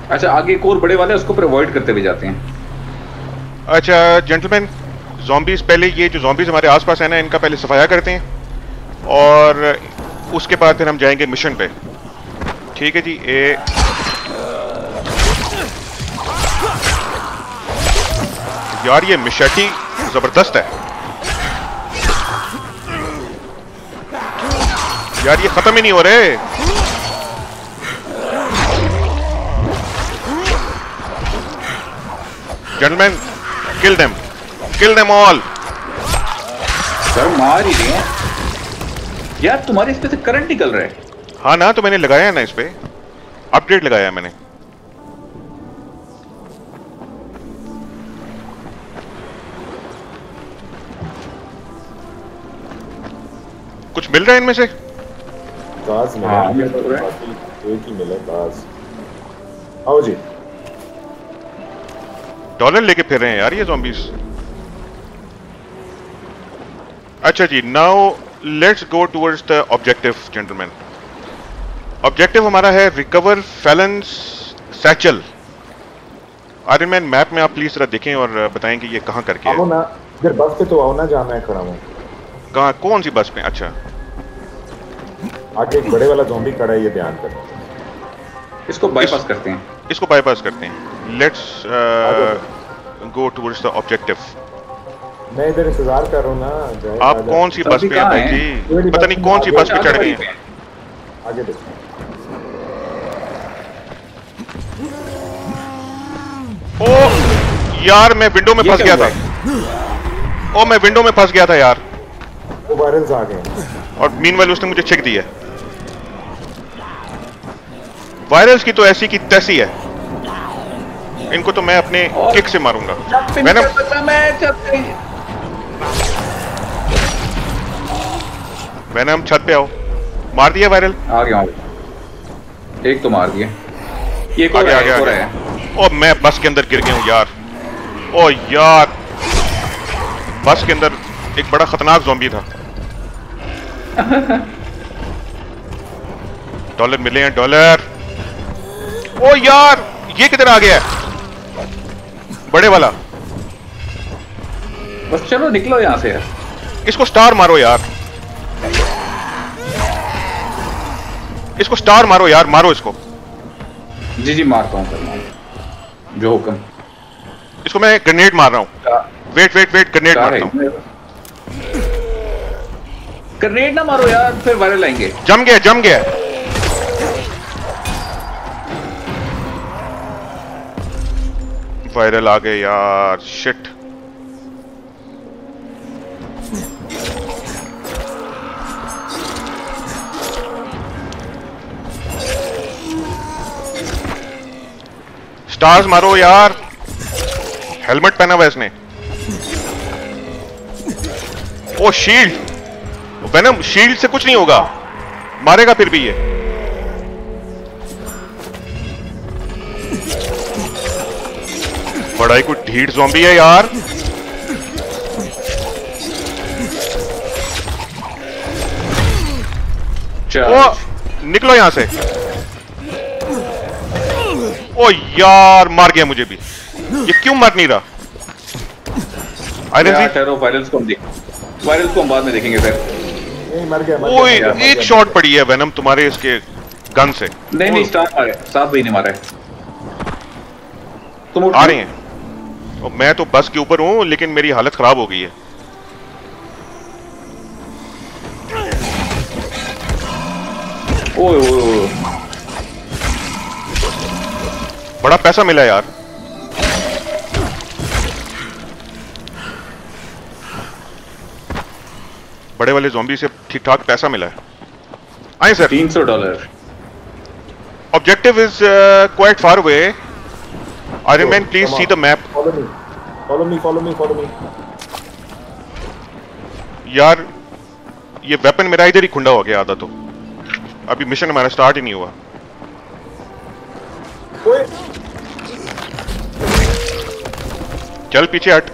अच्छा, आगे एक और बड़े वाले उसको अवॉइड करते हुए जाते हैं। अच्छा जेंटलमैन, ज़ॉम्बीज़ पहले, ये जो ज़ॉम्बीज़ हमारे आसपास है ना, इनका पहले सफाया करते हैं और उसके बाद फिर हम जाएंगे मिशन पे। ठीक है जी। यार ये मिशेटी जबरदस्त है यार, ये खत्म ही नहीं हो रहे। Gentleman, kill them all. Sir मार ही रहे हैं यार, तुम्हारे इस पे से करंट निकल रहा है। हाँ ना, तो मैंने लगाया है ना इस पे, अपडेट लगाया है मैंने। कुछ मिल रहा है इनमें से? गाज मिला। हाँ, मिल तो रहा है। एक ही मिला गाज। आओ जी। डॉलर लेके फिर रहे हैं यार ये ज़ॉम्बीज़। अच्छा जी, now let's go towards the objective gentleman. Objective हमारा है recover fallen's satchel. Iron Man, map में आप प्लीज जरा देखें और बताएं कि ये कहाँ करके आओ है। ना, इधर बस पे तो आओ ना, जहाँ मैं खड़ा हूँ। कहाँ, कौन सी बस पे? अच्छा, आगे एक बड़े वाला ज़ॉम्बी खड़ा है, ये ध्यान कर। इसको बाईपास करते हैं। इसको बाईपास करते हैं। Let's go towards the objective. मैं इधर इंतजार कर रहा हूँ ना। आप कौन सी बस पे हैं भाई जी? पता नहीं कौन सी बस पे चढ़ गए हैं। आगे देखो। ओ यार, मैं विंडो में फंस गया था। ओ, मैं विंडो में फंस गया था यार। वो वायरल्स आ गए और मीनवाइल उसने मुझे छिक दिया। वायरल्स की तो ऐसी की तैसी है, इनको तो मैं अपने किक से मारूंगा। वेनम छत पे आओ। मार दिया वायरल? आ गया, एक तो मार दिया। ये आगे आगे आगे। ओ, मैं बस के अंदर गिर गया हूँ यार। ओ यार, बस के अंदर एक बड़ा खतरनाक ज़ॉम्बी था। डॉलर मिले हैं, डॉलर। ओ यार, ये किधर आ गया है? बड़े वाला। बस चलो निकलो यहाँ से यार। इसको स्टार मारो यार, इसको स्टार मारो यार, मारो इसको। जी जी, मारता हूँ सर, जो हुक्म। इसको मैं ग्रेनेड मार रहा हूँ। वेट वेट वेट, ग्रेनेड मारता हूँ। ग्रेनेड ना मारो यार, फिर वायरल आएंगे। जम गया, जम गया। वायरल आ गए यार, शिट। स्टार्स मारो यार। हेलमेट पहना हुआ है इसने। ओ शील्ड। वेनम, शील्ड से कुछ नहीं होगा, मारेगा फिर भी ये। बड़ा ही कोई ढीठ ज़ॉम्बी है यार। ओ, निकलो यहां से। ओ यार, मार गया मुझे भी। ये क्यों मर नहीं रहा? आयरन जी, वायरल्स को हम बाद में देखेंगे फिर। नहीं, मर गया। ओए, एक शॉट पड़ी है वेनम तुम्हारे इसके गन से। नहीं नहीं, स्टार मारे, साथ भाई ने मारा है। तुम आ रहे हैं। और मैं तो बस के ऊपर हूं, लेकिन मेरी हालत खराब हो गई है। ओए ओए ओए, बड़ा पैसा मिला यार। बड़े वाले ज़ॉम्बी से ठीक ठाक पैसा मिला है। आए sir. $300। Objective is quite far away. Iron Man, please see the map. Follow me, follow me, follow me, follow me. यार, ये वेपन मेरा इधर ही खुंडा हो गया आधा। तो अभी मिशन हमारा स्टार्ट ही नहीं हुआ। ओए, चल पीछे हट।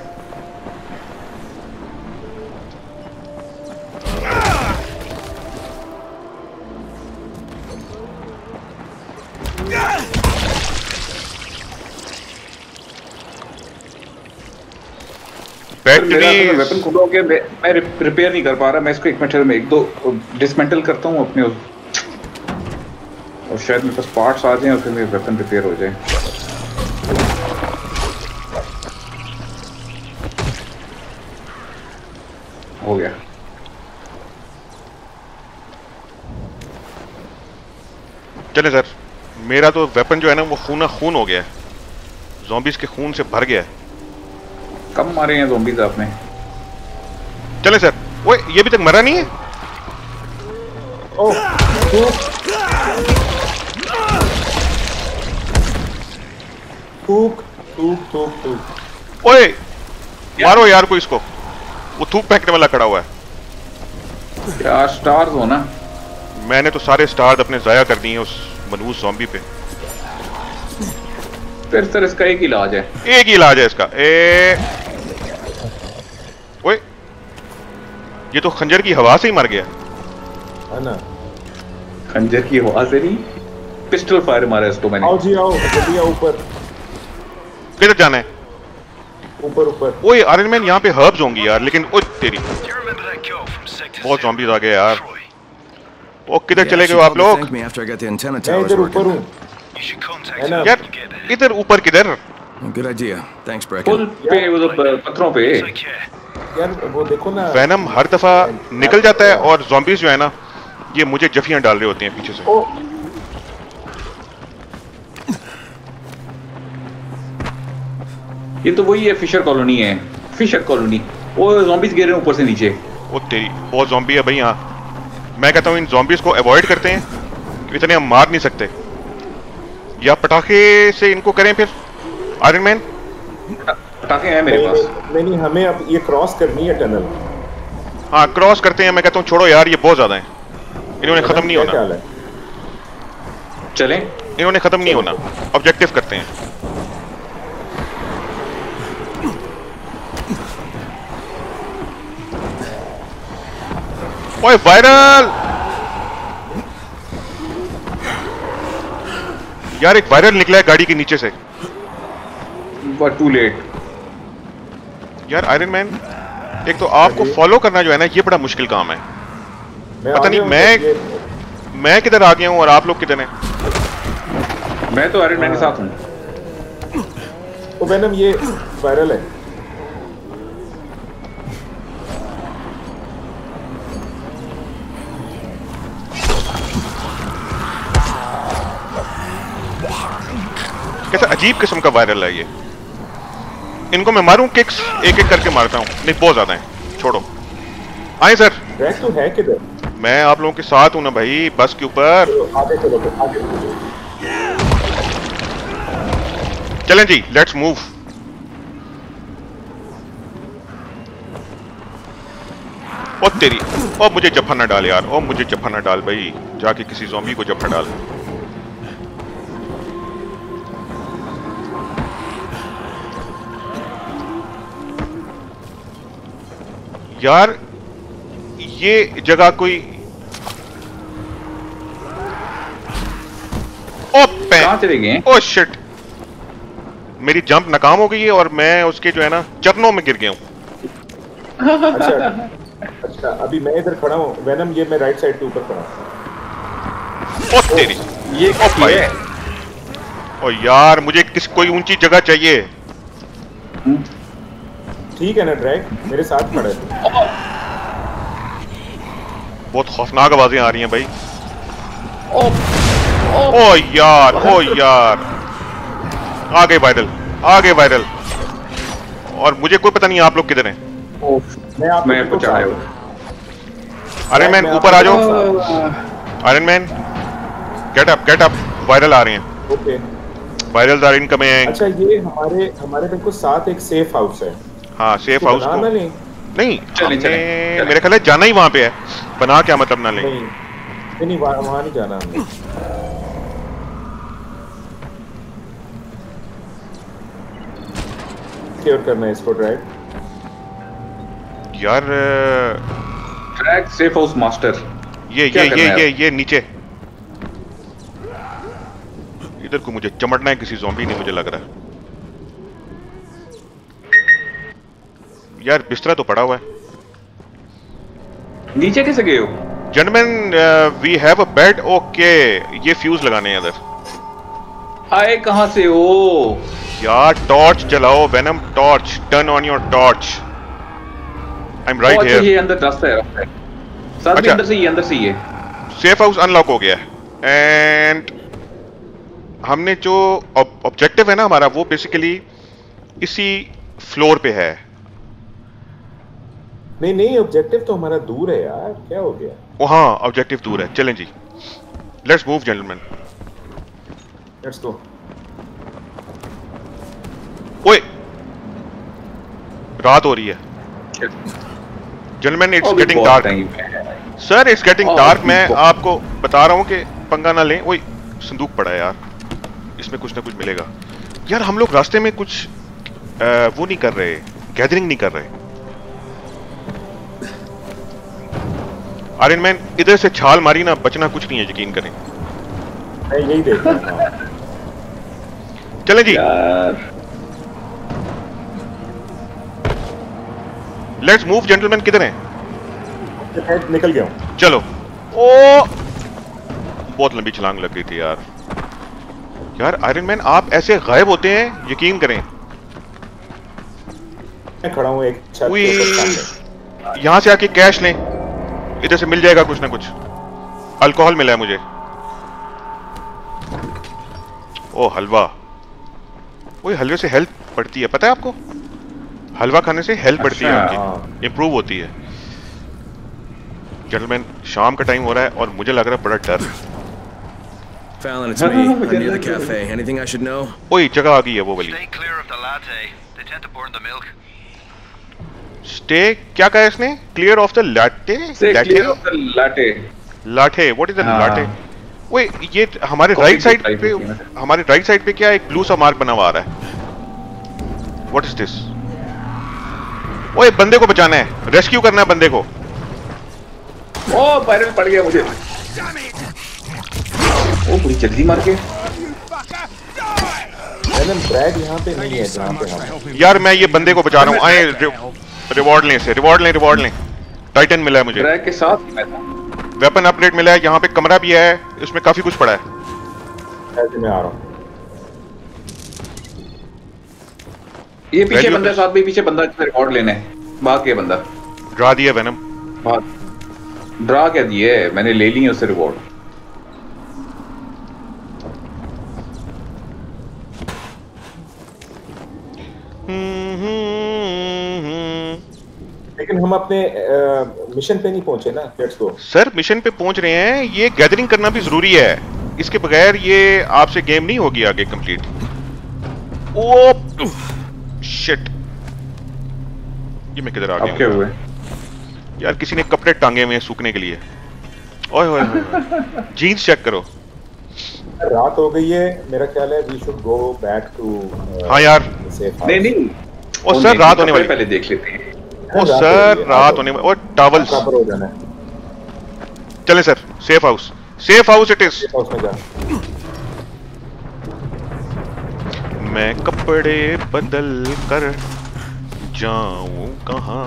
बैटरी वेपन खुला हो गया, मैं रिपेयर नहीं कर पा रहा। मैं इसको एक मिनट में एक दो डिसमेंटल करता हूँ अपने और शायद मेरे पास पार्ट्स आ जाएं और फिर मेरा वेपन रिपेयर हो जाए। हो गया। चले सर, मेरा तो वेपन जो है ना वो खून खून हो गया है, ज़ॉम्बीज़ के खून से भर गया है। कम मारे हैं ज़ॉम्बीज़ आपने? चले सर। ओए ये भी तक मरा नहीं है। ओह थूक थूक थूक थूक। ओए मारो यार को इसको, वो थूक फेंकने वाला खड़ा हुआ है। यार स्टार्स हो ना। मैंने तो सारे स्टार्स अपने जाया कर दिए उस मनहूस ज़ॉम्बी पे। फिर सर इसका एक ही इलाज है। एक ही इलाज है इसका। ओए ये तो खंजर की हवा से ही मर गया है ना। खंजर की हवा से नहीं, पिस्टल फायर मारा इसको मैंने। आओ जी आओ, जल्दी आओ ऊपर। किधर जाना है? ऊपर ऊपर। ओए आयरन मैन यहाँ पे हर्ब्स होंगी यार, लेकिन ओ तेरी बहुत ज़ॉम्बीज़ आ गए यार। ओ किधर चले गए आप लोग? मैं इधर ऊपर हूँ। है ना। यार इधर ऊपर किधर? Good idea. Thanks, पुल Brecken. पे वो पत्थरों पे। यार वो देखो ना। वैनम हर दफा निकल जाता है और ज़ॉम्बीज़ जो है ना ये मुझे जफियां डाल रहे होते हैं पीछे से। ओ ये तो वही है, फिशर कॉलोनी है, फिशर कॉलोनी। वो ज़ॉम्बीज़ गिर रहे हैं ऊपर से नीचे। ओ तेरी बहुत ज़ॉम्बी है भाई यहाँ। मैं कहता हूँ इन ज़ॉम्बीज़ को अवॉइड करते हैं, इतने हम मार नहीं सकते। या पटाखे से इनको करें फिर आयरन मैन। पटाखे हैं मेरे पास। नहीं हमें अब ये क्रॉस करनी है टनल। हाँ क्रॉस करते हैं। मैं कहता हूँ छोड़ो यार, ये बहुत ज़्यादा है, इन्होंने ख़त्म नहीं होना। चलें? इन्होंने ख़त्म नहीं होना। ऑब्जेक्टिव करते हैं। ओए वायरल यार, एक वायरल निकला है गाड़ी के नीचे से। बट टू लेट यार आयरन मैन, एक तो आपको फॉलो करना जो है ना ये बड़ा मुश्किल काम है। पता नहीं मैं किधर आ गया हूँ और आप लोग किधर हैं। मैं तो आयरन मैन के साथ हूँ। तो वैनम ये वायरल है। कैसा अजीब किस्म का वायरल है ये। इनको मैं मारूं किक्स एक एक करके मारता हूं। नहीं बहुत ज्यादा है, छोड़ो। आए सर। ट्रैक तो है किधर? मैं आप लोगों के साथ हूं ना भाई, बस के ऊपर। आगे चलो आगे। चलें जी, लेट्स मूव। ओ तेरी, ओ मुझे जफा ना डाल यार, ओ मुझे जफा ना डाल भाई, जाके किसी ज़ॉम्बी को जफा डाल। यार ये जगह कोई कहां चले गए? ओ शिट, मेरी जंप नाकाम हो गई है और मैं उसके जो है ना चरणों में गिर गया हूँ। अच्छा अभी मैं इधर खड़ा हूँ वैनम, ये मैं राइट साइड के ऊपर खड़ा हूँ। ओ तेरी, ये क्या है? ओ यार मुझे कोई ऊंची जगह चाहिए। ठीक है ना ड्रैग, मेरे साथ खड़ा है। बहुत खौफनाक आवाजें आ रही हैं भाई। ओ यार, ओ यार, आ गए वायरल, आ गए वायरल। और मुझे कोई पता नहीं आप लोग किधर हैं। मैं पहुंचाया हूं। आयरन मैन ऊपर आ जाओ। Iron Man get up, viral आ रहे हैं। Okay viral are incoming. अच्छा ये हमारे बिल्कुल साथ एक सेफ हाउस है। हाँ सेफ हाउस को नहीं, चलें। मेरे ख्याल है जाना ही वहां पे है। बना क्या मतलब ना लें। नहीं वहां नहीं जाना हमें। क्योर करना है इसको ड्राइव। यार ट्रैक सेफ हाउस मास्टर। ये नीचे इधर को मुझे चमटना है किसी ज़ॉम्बी ने, मुझे लग रहा है। यार बिस्तरा तो पड़ा हुआ है। नीचे कैसे गए हो? Gentleman we have a bed. Okay, ये फ्यूज लगाने हैं इधर। आए कहां से हो? यार टॉर्च जलाओ Venom, torch, turn on your torch. I am right here. ये अंदर रास्ता है, रास्ता है। साथ में अच्छा। अंदर से ही, अंदर से ही है। सेफ हाउस अनलॉक हो गया है एंड हमने जो ऑब्जेक्टिव है ना हमारा, वो बेसिकली इसी फ्लोर पे है। नहीं नहीं, ऑब्जेक्टिव तो हमारा दूर है यार, क्या हो गया? ओ हाँ, ऑब्जेक्टिव दूर है। चलें जी, let's move gentleman. Let's go. ओए, रात हो रही है gentleman, it's getting dark. Sir it's getting dark. मैं आपको बता रहा हूँ कि पंगा ना लें। ओए, संदूक पड़ा है यार, इसमें कुछ ना कुछ मिलेगा। यार हम लोग रास्ते में कुछ वो नहीं कर रहे, गैदरिंग नहीं कर रहे। आयरन मैन इधर से छाल मारी ना, बचना कुछ नहीं है, यकीन करें। मैं यही देख रहा था। चलें जी, लेट्स मूव जेंटलमैन। किधर हैं? निकल गया हूं। चलो। ओ, बहुत लंबी छलांग लग गई थी यार। यार आयरन मैन आप ऐसे गायब होते हैं, यकीन करें। मैं खड़ा हूं एक छत के ऊपर सामने। यहां से आके कैश लें, इधर से मिल जाएगा कुछ ना कुछ। अल्कोहल मिला है मुझे। ओ हलवा। वो हलवे से हेल्थ बढ़ती है, पता है आपको? हलवा खाने से हेल्थ बढ़ती है उनकी, इंप्रूव होती है। जेंटलमैन शाम का टाइम हो रहा है और मुझे लग रहा है बड़ा डर। Fallon, it's me. I'm near the cafe. Anything I should know? ओए, जगह आ गई है वो वाली। Stay clear of the latte. They tend to burn the milk. Stay क्या कहा इसने? Clear of the latte? Clear of the latte. Latte, what is the latte? ओए, ये हमारे राइट साइड पे, हमारे राइट साइड पे क्या एक ब्लू सा मार्क बना हुआ आ रहा है? What is this? ओए, बंदे को बचाना है, रेस्क्यू करना है बंदे को। ओ, वायरल पड़ गया मुझे। ओ, पूरी जल्दी मार के। ब्रैड यहाँ पे नहीं है जहाँ पे हम। यार मैं ये बंदे को बचा रहा हूँ। आए रिवॉर्ड लें से, रिवॉर्ड लें, रिवॉर्ड लें। टाइटन मिला है मुझे, ब्रैड के साथ वेपन अपग्रेड मिला है। यहाँ पे कमरा भी है, इसमें काफी कुछ पड़ा है। ऐसे मैं आ रहा हूँ। ये पीछे बंदा, साथ में पीछे बंदा, रिवॉर्ड लेने भाग गया बंदा। ड्रा दिया वेनम। ड्रा क्या दिए? मैंने ले ली है उससे रिवॉर्ड। लेकिन हम अपने मिशन पे नहीं पहुंचे ना। लेट्स गो सर, मिशन पे पहुंच रहे हैं। ये गैदरिंग करना भी जरूरी है, इसके बगैर ये आपसे गेम नहीं होगी आगे कंप्लीट। ओ शिट, ये मैं किधर आ गया? क्या हुआ? यार किसी ने कपड़े टांगे हुए हैं सूखने के लिए। ओए होए होए, जीन्स चेक करो। रात हो गई है, मेरा ख्याल है we should go back to. हाँ यार, नहीं नहीं, ओ सर रात होने वाली। पहले देख लेते हैं। ओ सर रात होने वाली। और टॉवल्स हो जाना है। चले sir, safe house, safe house it is. House में जा। मैं कपड़े बदल कर जाऊं कहां?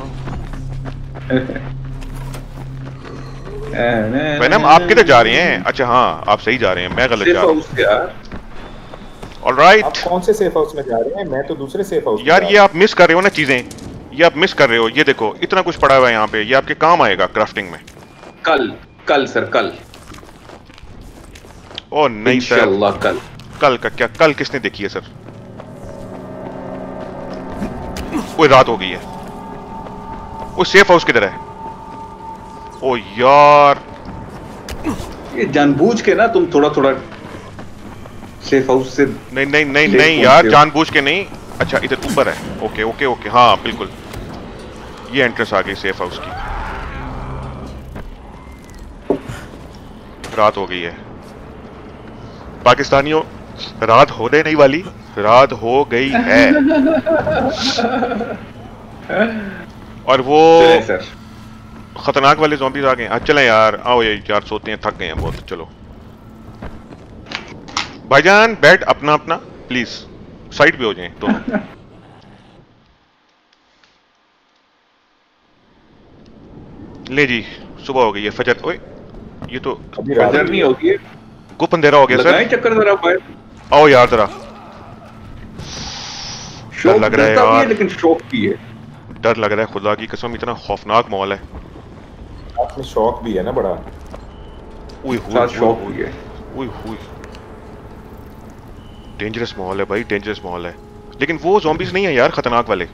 वेनम आप किधर जा रहे हैं? अच्छा हाँ, आप सही जा रहे हैं, मैं गलत जा रहा हूँ। ऑलराइट। आप कौन से सेफ हाउस में जा रहे हैं? मैं तो दूसरे सेफ हाउस। यार ये आप मिस कर रहे हो ना चीजें, ये आप मिस कर रहे हो। ये देखो इतना कुछ पड़ा हुआ है यहाँ पे, ये आपके काम आएगा क्राफ्टिंग में। कल सर, कल। ओ नहीं सर, इंशाल्लाह कल। कल का क्या? कल किसने देखी है सर? कोई रात हो गई है। वो सेफ हाउस किधर है? ओ यार, ये जानबूझ के ना तुम थोड़ा थोड़ा सेफ हाउस से। नहीं नहीं नहीं नहीं यार, जानबूझ के नहीं। अच्छा इधर ऊपर है। ओके ओके ओके, हाँ बिल्कुल, ये एंट्रेंस आ गई सेफ हाउस की। रात हो गई है पाकिस्तानियों, रात होने नहीं वाली, रात हो गई है। और वो खतरनाक वाले ज़ॉम्बीज़ आ गए। आज चलें यार, आओ यार सोते हैं, थक गए हैं बहुत। चलो भाईजान, बेड अपना अपना प्लीज साइड पे हो जाएं दोनों। ले जी, सुबह हो गई है, फजर। ओए ये तो अभी रात फजर नहीं होगी, गुप अंधेरा हो गया लगाएं सर। चक्कर जरा बाहर। आओ यार जरा, शौक लग रहा है डरता भी यार। लेकिन शौक भी है। डर लग रहा है, खुदा की कसम, इतना खौफनाक माहौल है। रात में शौक भी है ना बड़ा। साथ शौक भी है। डेंजरस माहौल है भाई, डेंजरस माहौल है। लेकिन वो ज़ॉम्बीज नहीं है यार, खतरनाक वाले।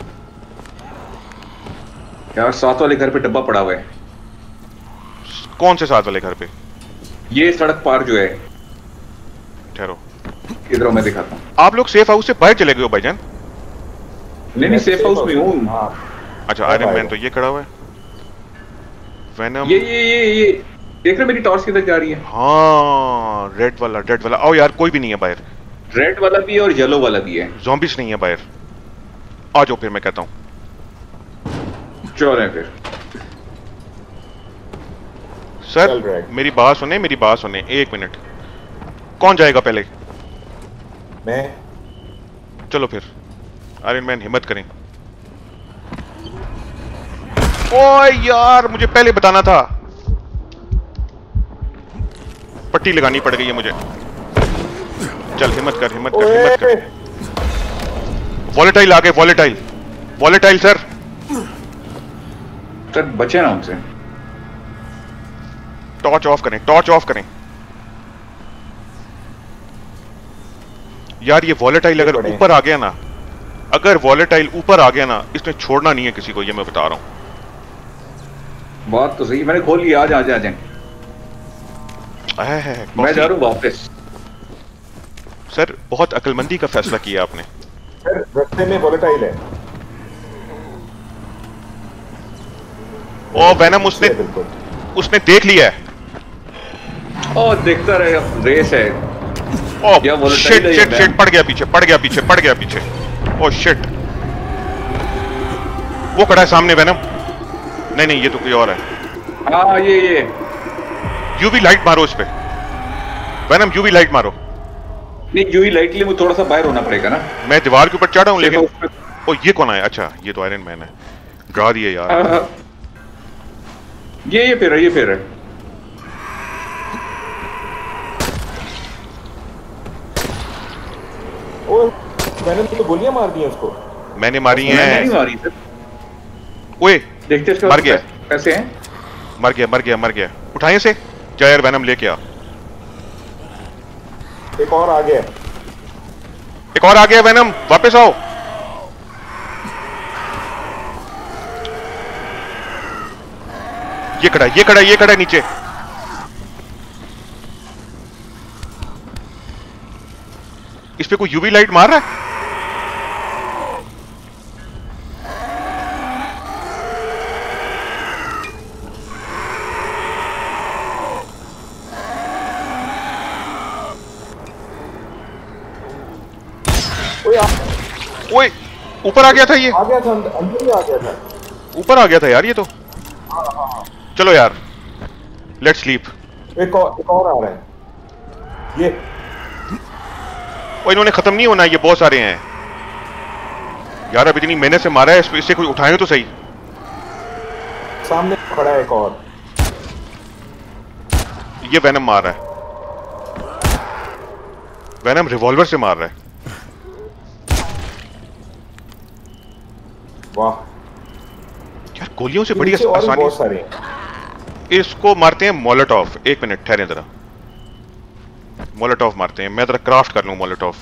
यार साथ वाले घर पे डब्बा पड़ा हुआ है। कौन से साथ वाले घर पे? ये सड़क पार जो है, ठहरो, इधर मैं दिखाता हूँ। आप लोग सेफ हाउस से बाहर चले गए हो भाईजान? नहीं सेफ हाउस में हूँ। हाँ अच्छा, आयरन मैन तो ये खड़ा हुआ है। वेनम, ये देख रहे मेरी टॉर्च किधर जा रही है? हाँ रेड वाला। आओ यार, कोई भी नहीं है बाहर। रेड वाला भी है और येलो वाला भी है। ज़ॉम्बीज नहीं है बाहर। आ जाओ फिर, मैं कहता हूँ। चल फिर सर चल रहा है। मेरी बात सुने, 1 मिनट। कौन जाएगा पहले? मैं। चलो फिर, आयरन मैन हिम्मत करें। ओए यार, मुझे पहले बताना था। पट्टी लगानी पड़ गई है मुझे। चल हिम्मत कर। वॉलेटाइल आ गए, वॉलेटाइल सर। बचे ना उनसे। टॉर्च ऑफ करें। यार ये वॉलेटाइल अगर ऊपर आ गया ना, इसने छोड़ना नहीं है किसी को, ये मैं बता रहा हूं। बात तो सही, मैंने खोल लिया। आ जाए। मैं जा रहा हूँ वापस। सर बहुत अक्लमंदी का फैसला किया आपने। सर रास्ते में वोलेटाइल है। ओ वेनम, उसने देख लिया है। ओ देखता रहे, अब रेस है। ओ शिट, पड़ गया पीछे। ओ शिट, वो खड़ा है सामने वेनम। नहीं ये तो कोई और है। हाँ ये यूवी लाइट मारो उस पे वेनम, यूवी लाइट मारो। नहीं यूवी लाइट के लिए मुझे थोड़ा सा बाहर होना पड़ेगा ना। मैं दीवार के ऊपर चढ़ा हूं लेकिन ओ ये कौन है? अच्छा ये तो आयरन मैन है। डरा दिए यार। ये फिर है। ओ मैंने तो गोलियां मार दी हैं उसको। मैंने मारी हैं। मैंने नहीं मारी सर। ओए देखते इसके मर गया। कैसे हैं? मर गया। उठाए से जा यार, वेनम लेके आ। एक और आ गया वेनम, वापस आओ। ये खड़ा है नीचे। इस पे कोई यूवी लाइट मार रहा है। ओए ऊपर आ गया था ये। अंदर ही आ गया था। ऊपर आ गया था यार ये तो। चलो यार, लेट्स स्लीप। एक और आ रहा है। ये ओ इन्होंने खत्म नहीं होना, ये बहुत सारे हैं यार। अब इतनी मेहनत से मारा है, इससे कोई उठाए तो सही। सामने खड़ा है एक और। ये वेनम मार रहा है। वेनम रिवॉल्वर से मार रहा है। वाह यार गोलियों से बड़ी और आसानी। बहुत सारे हैं। इसको मारते हैं मोलोटॉफ। 1 मिनट ठहरे जरा, मोलोटॉफ मारते हैं। मैं जरा क्राफ्ट कर लूं मोलोटॉफ।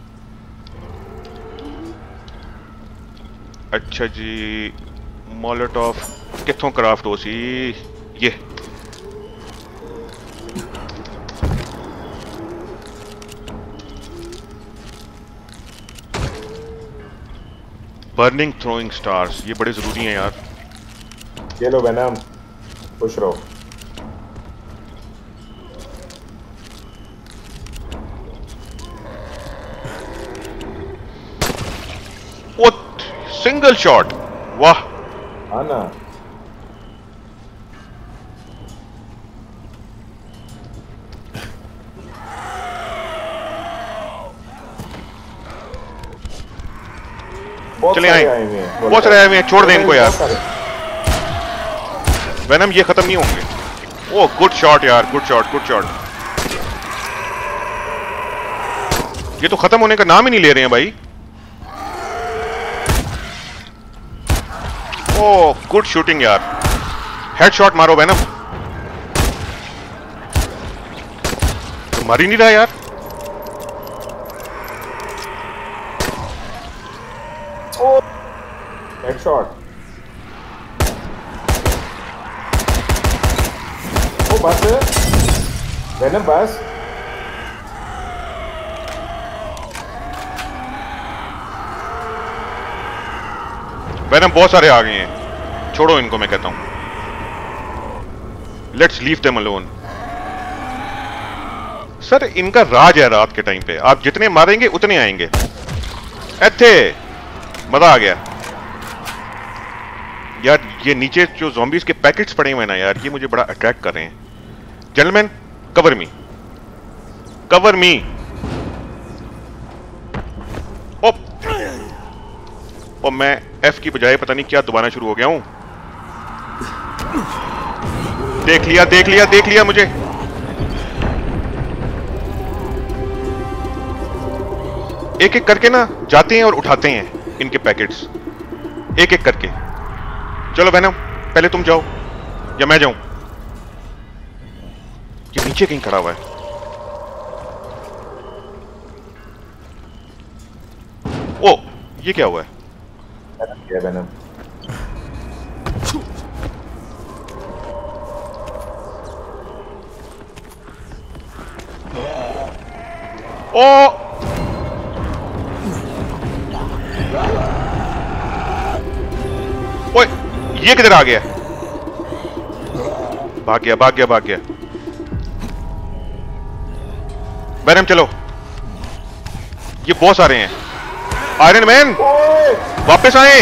अच्छा जी, मोलोटॉफ कित्थों क्राफ्ट हो सी? ये बर्निंग थ्रोइंग स्टार्स, ये बड़े जरूरी हैं यार। ये लो वेनम, खुश रहो। ओ सिंगल शॉट, वाह। हाँ ना, चले आए, बहुत सारे आए हुए हैं। छोड़ दें इनको यार। वेनम ये खत्म नहीं होंगे। ओह गुड शॉट यार, गुड शॉट, गुड शॉट। ये तो खत्म होने का नाम ही नहीं ले रहे हैं भाई। ओह गुड शूटिंग यार, हेडशॉट मारो वेनम। तो मार ही नहीं रहा यार। हेडशॉट। ओ बस वेनम बस। वेनम बहुत सारे आ गए हैं, छोड़ो इनको, मैं कहता हूं let's leave them alone. Sir इनका राज है रात के टाइम पे, आप जितने मारेंगे उतने आएंगे। ऐथे मजा आ गया यार। ये नीचे जो ज़ॉम्बीज़ के पैकेट्स पड़े हुए हैं ना यार, ये मुझे बड़ा अट्रैक्ट कर रहे हैं। Gentleman cover me, cover me. और मैं एफ की बजाय पता नहीं क्या दबाना शुरू हो गया हूं। देख लिया, देख लिया, देख लिया मुझे। एक एक करके ना जाते हैं और उठाते हैं इनके पैकेट्स, एक एक करके। चलो वेनम पहले तुम जाओ या मैं जाऊं? ये नीचे कहीं खड़ा हुआ है। ओ ये क्या हुआ है? वेनम ओ ओए ये किधर आ गया? भाग गया, भाग गया, भाग गया। वेनम चलो, ये बहुत सारे हैं। आयरन मैन वापस आए।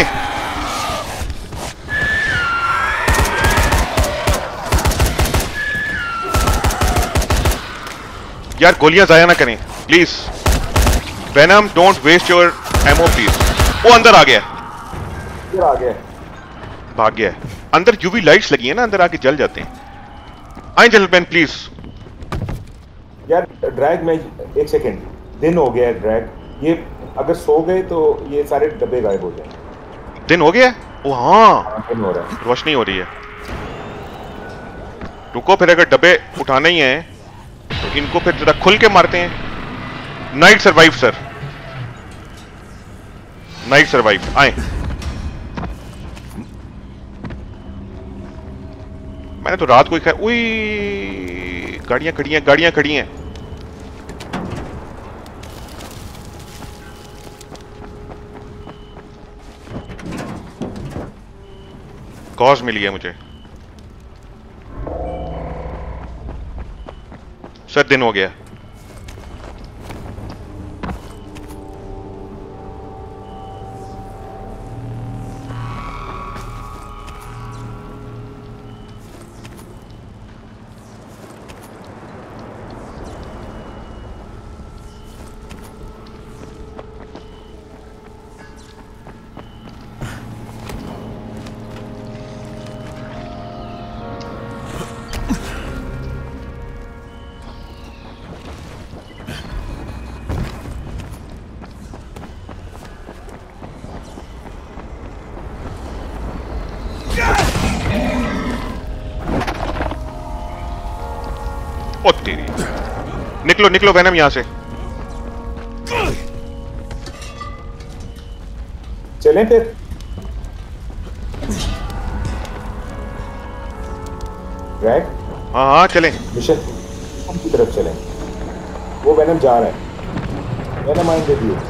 यार गोलियां जाया ना करें please. Venom don't waste your ammo please. वो अंदर आ गया, आ गया, भाग गया। अंदर यूवी लाइट्स लगी है ना, अंदर आके जल जाते हैं। आए जेंटलमैन प्लीज। यार ड्रैग में एक सेकेंड, दिन हो गया है ड्रैग। ये अगर सो गए तो ये सारे डब्बे गायब हो जाएंगे। दिन हो गया? ओ हाँ दिन हो रहा है, रोशनी हो रही है। रुको फिर, अगर डब्बे उठाने ही हैं तो इनको फिर जरा खुल के मारते हैं। Night survive sir, night survive. आए, मैंने तो रात को ही खाया। उई गाड़ियां खड़ी हैं, गाड़ियां खड़ी हैं। कॉज मिल गया मुझे। सर दिन हो गया। ओ तेरी, निकलो निकलो वेनम यहां से। चलें फिर। ड्रैग हाँ हाँ चलें। मिशन की तरफ चलें। वो वेनम जा रहा है। Venom I with you.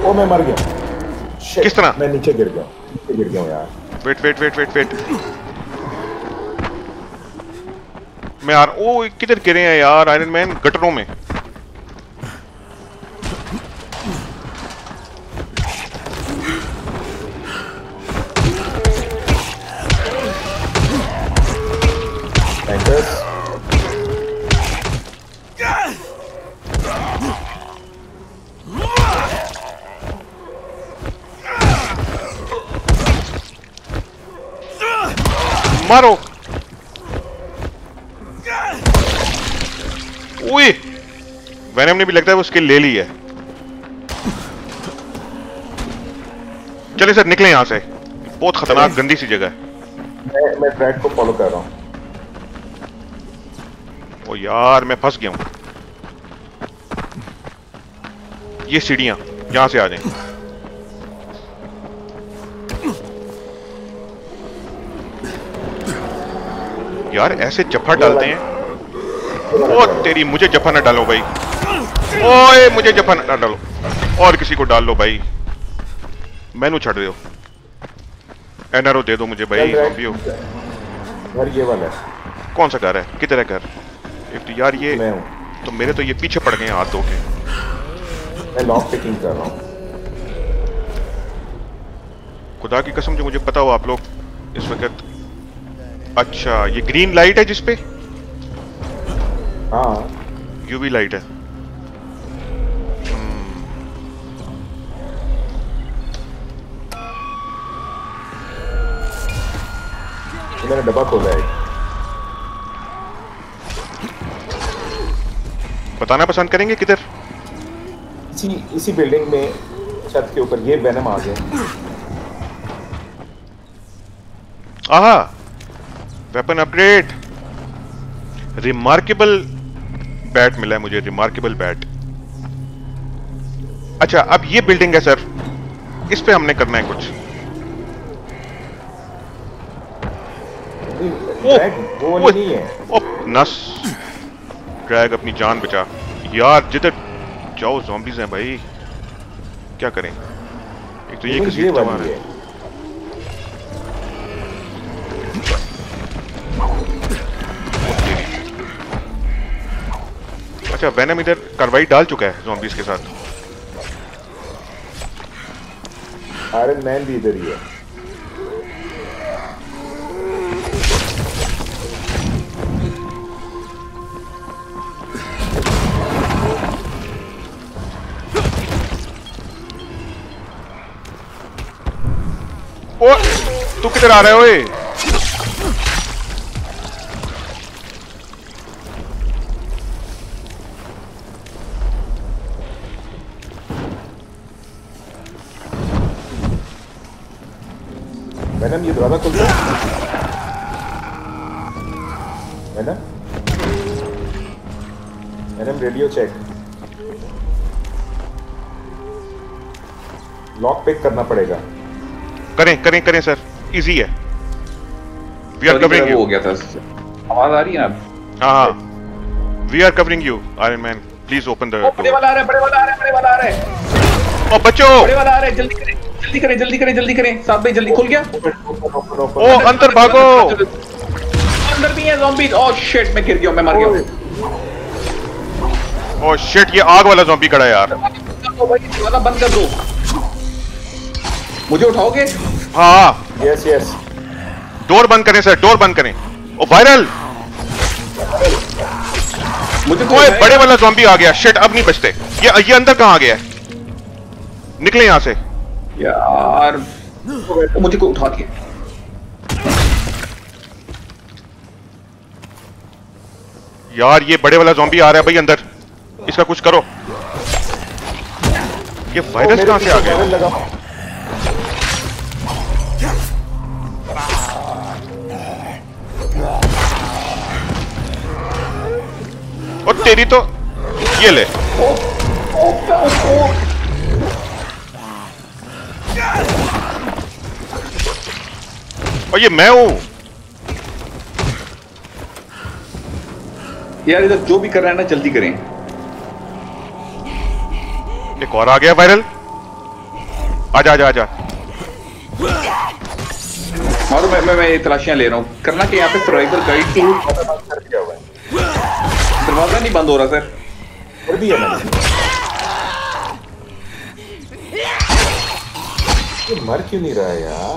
Oh मैं मर गया। Shit, किस तरह? मैं नीचे गिर गया हूँ यार। वेट। मैं यार ओ किधर गिरे हैं यार आयरन मैन? गटरों में। Tankers. मारो। उई वेनम ने भी लगता है वो स्किल ले ली है। चलिए सर निकले यहां से, बहुत खतरनाक गंदी सी जगह है। मैं ट्रैक को फॉलो कर रहा हूँ। ओ यार मैं फंस गया हूं। ये सीढ़ियां यहां से आ जाएं। यार ऐसे जफा डालते हैं। ओ तेरी, मुझे जफा ना डालो भाई। ओए मुझे जफा ना डालो, और किसी को डाल लो भाई। मैनू छड़ दो, एनआरओ दे दो मुझे भाई। ज़ॉम्बी हो। घर ये वाला है। कौन सा घर है? किधर है घर? एक तो यार ये मैं हूँ। तो मेरे तो ये पीछे पड़ गए हैं हाथ धो के। मैं लॉक पिकिंग कर रहा हूँ। खुदा की कसम जो मुझे पता हो आप लोग इस वक्त। अच्छा ये ग्रीन लाइट है जिसपे? हाँ यूवी लाइट है। मैंने डब्बा खोला है। बताना पसंद करेंगे किधर? इसी बिल्डिंग में छत के ऊपर। ये वेनम आ गया। आहा वेपन अपग्रेड। रिमार्केबल बैट मिला है मुझे, रिमार्केबल बैट। अच्छा अब ये बिल्डिंग है सर, इस पे हमने करना है कुछ। वो नहीं है। ओ नस ड्रैग, अपनी जान बचा यार। जिधर जाओ ज़ॉम्बीज़ हैं भाई, क्या करें? एक तो ये किसी जवान है। अच्छा वेनम इधर कार्रवाई डाल चुका है ज़ॉम्बीज़ के साथ। आयरन मैन भी इधर ही है। ओ तू किधर आ रहा है ओए? मैडम ये दरवाजा खुलता है। Madam radio check. Lock pick करना पड़ेगा। करें सर, इजी है। We are covering you. हो गया था। आवाज आ रही है अब? हाँ we are covering you Iron Man, please open the. बड़े वाला आ रहा है। ओ बच्चों, बड़े वाला आ रहा है। जल्दी करें साहब भाई, जल्दी खुल गया। ओ अंदर भागो। अंदर भी है ज़ॉम्बीज़। ओह शिट मैं गिर गया, मैं मर गया। ओ शिट, ये आग वाला ज़ॉम्बी खड़ा है यार। दरवाजा बंद कर दो। मुझे उठाओगे? हाँ यस। डोर बंद करें सर, डोर बंद करें। ओ वायरल, मुझे ओए बड़े वाला ज़ॉम्बी आ गया। शिट अब नहीं बचते। ये अंदर कहाँ आ गया है? निकले यहाँ से यार। मुझे को उठा के। यार ये बड़े वाला ज़ॉम्बी आ रहा है भाई अंदर, इसका कुछ करो। ये वायरस कहाँ से आ गया? और तेरी तो ये ले। और ये मैं हूं यार। इधर जो भी कर रहा है ना जल्दी करें। एक और आ गया वायरल। आजा आजा आजा। और मैं तलाशियां ले रहा हूँ। करना कि यहाँ पे सर्वाइवल गाइड थी। दरवाजा नहीं बंद हो रहा सर। कर दिया मैंने। ये मर क्यों नहीं रहा है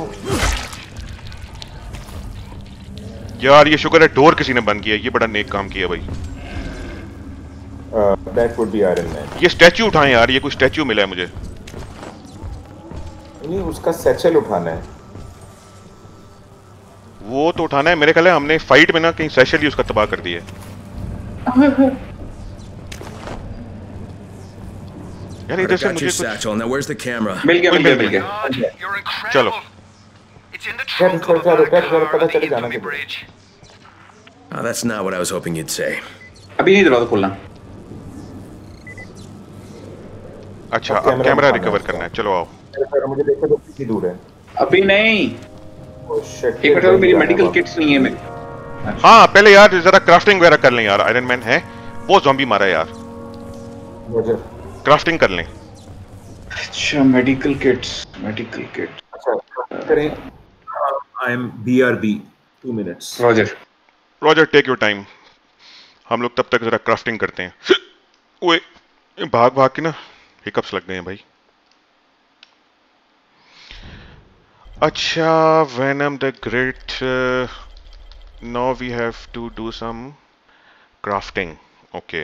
यार ये शुक्र है डोर किसी ने बंद किया, ये बड़ा नेक काम किया भाई। That would be Iron Man. ये स्टैच्यू उठाएं यार, ये कोई स्टैच्यू मिला है मुझे। नहीं उसका सैचल उठाना है। वो तो उठाना है, मेरे ख्याल है हमने फाइट में ना कहीं सैचल ही उसका तबाह कर दिया है। यार इधर से Got मुझे your कुछ satchel. Now where's the camera? मिल गया। God, you're incredible. चलो। It's in the trunk of the black car on the Indomie bridge. Oh, that's not what I was hoping you'd say. अभी नहीं दरवाजा खोलना। अच्छा अब कैमरा रिकवर करना है, चलो आओ। मुझे देखो तो कितनी दूर है। अभी नहीं। Oh shit, एक मिनट मेरी मेडिकल किट्स नहीं है मेरी। हाँ पहले यार जरा क्राफ्टिंग वगैरह कर लें यार। आयरन मैन है वो ज़ॉम्बी मारा यार, मुझे क्राफ्टिंग कर लें। अच्छा मेडिकल किट्स। अच्छा करें। I am BRB 2 minutes. Roger take your time, हम लोग तब तक जरा क्राफ्टिंग करते हैं। ओए भाग भाग के ना हिकअप्स लग गए हैं भाई। अच्छा Venom the great, now we have to do some crafting. Okay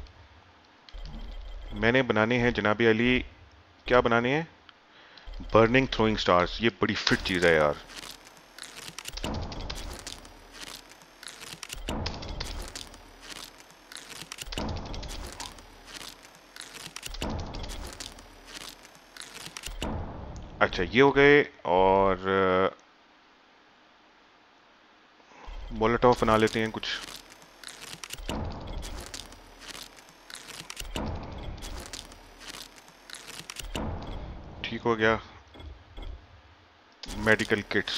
मैंने बनाने हैं जनाबी अली, क्या बनाने हैं? बर्निंग थ्रोइंग स्टार्स, ये बड़ी फिट चीज़ है यार। अच्छा ये हो गए, और मोलोटॉव बना लेते हैं कुछ। ठीक हो गया। मेडिकल किट्स,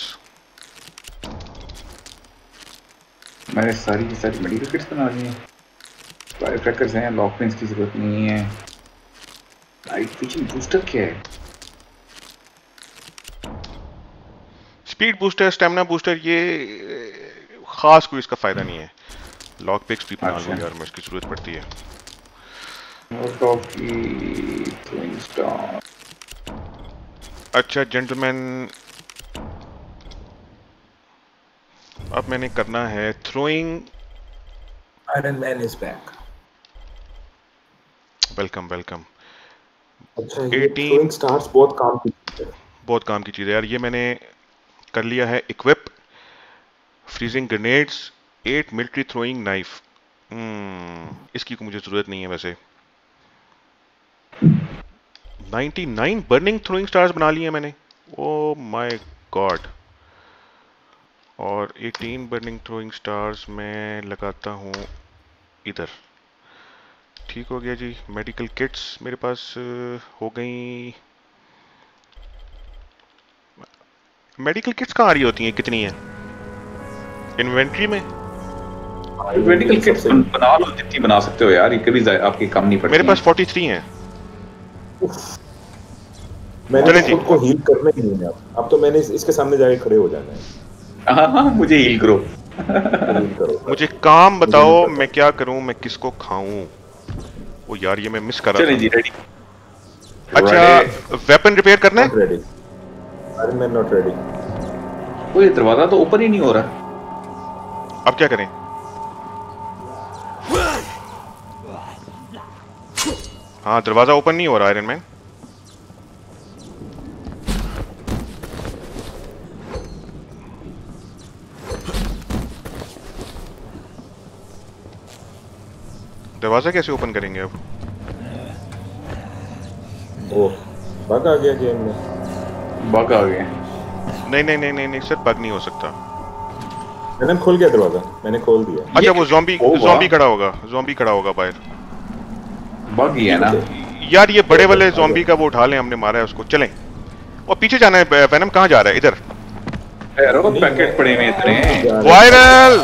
मैंने सारी की सारी मेडिकल किट्स बना ली हैं। फायर क्रैकर्स हैं, लॉक पिन्स की जरूरत नहीं है। नाइट विजन बूस्टर क्या है? स्पीड बूस्टर, स्टेमिना बूस्टर, ये खास कोई इसका फायदा नहीं है। लॉक पिक्स भी बना लूं यार मैं, इसकी जरूरत पड़ती है। अच्छा जेंटलमैन, अब मैंने करना है throwing. Iron Man is back. Welcome welcome. अच्छा ये throwing stars बहुत काम की चीज़ है। बहुत काम की चीज़ है यार। ये मैंने कर लिया है equip. Freezing grenades, 8 military throwing knife. इसकी को मुझे ज़रूरत नहीं है वैसे। 99 बर्निंग थ्रोइंग स्टार्स बना लिए हैं मैंने। Oh my god. और 18 बर्निंग थ्रोइंग स्टार्स मैं लगाता हूँ इधर। ठीक हो गया जी। मेडिकल किट्स मेरे पास हो गई। मेडिकल किट्स कहाँ आ रही होती हैं, कितनी है इन्वेंट्री में? मेडिकल किट्स बना लो जितनी बना सकते हो यार, ये कभी आपकी कम नहीं पड़ती। मेरे पास 43 हैं। मैंने खुद को हील करना ही नहीं है अब तो मैंने इसके सामने जाके खड़े हो जाना है। हाँ मुझे हील करो। मुझे काम बताओ मैं क्या करूं, मैं किसको खाऊं? ओ यार ये मैं मिस कर रहा था। चलिए जी रेडी। अच्छा वेपन रिपेयर करना है? Ready. Iron Man not ready. कोई दरवाजा तो ओपन ही नहीं हो रहा। अब क्या करें? हाँ दरवाजा ओपन नहीं हो रहा आयरन मैन। दरवाजा कैसे ओपन करेंगे अब? ओह बग आ गया गेम में। बग आ गया। नहीं सर बग नहीं हो सकता। मैंने खोल गया दरवाजा, मैंने खोल दिया। अच्छा वो ज़ॉम्बी खड़ा होगा बाहर। बग ही है ना यार। ये बड़े वाले ज़ॉम्बी का वो उठा लें, हमने मारा है उसको। चलें। और पीछे जाना है। वेनम कहाँ जा रहा है? इधर पैकेट पड़े हुए इतने। वायरल।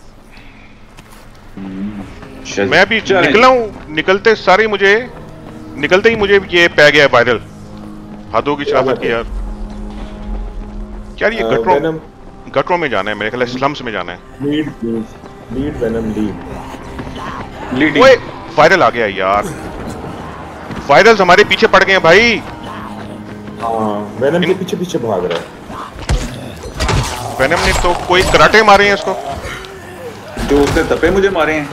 मैं भी निकला हूँ, निकलते सारे मुझे निकलते ही मुझे ये पै गया वायरल। हदों की शराफत की यार। यार ये गटरों में जाना है मेरे ख्याल, स्लम्स में जाना है। Lead Venom lead. ओए वायरल आ गया यार, वायरल्स हमारे पीछे पड़ गए हैं भाई। हाँ वेनम के पीछे पीछे भाग रहा है। वेनम ने तो कोई कराटे मारे हैं इसको, जो उसने दपे मुझे मारे हैं।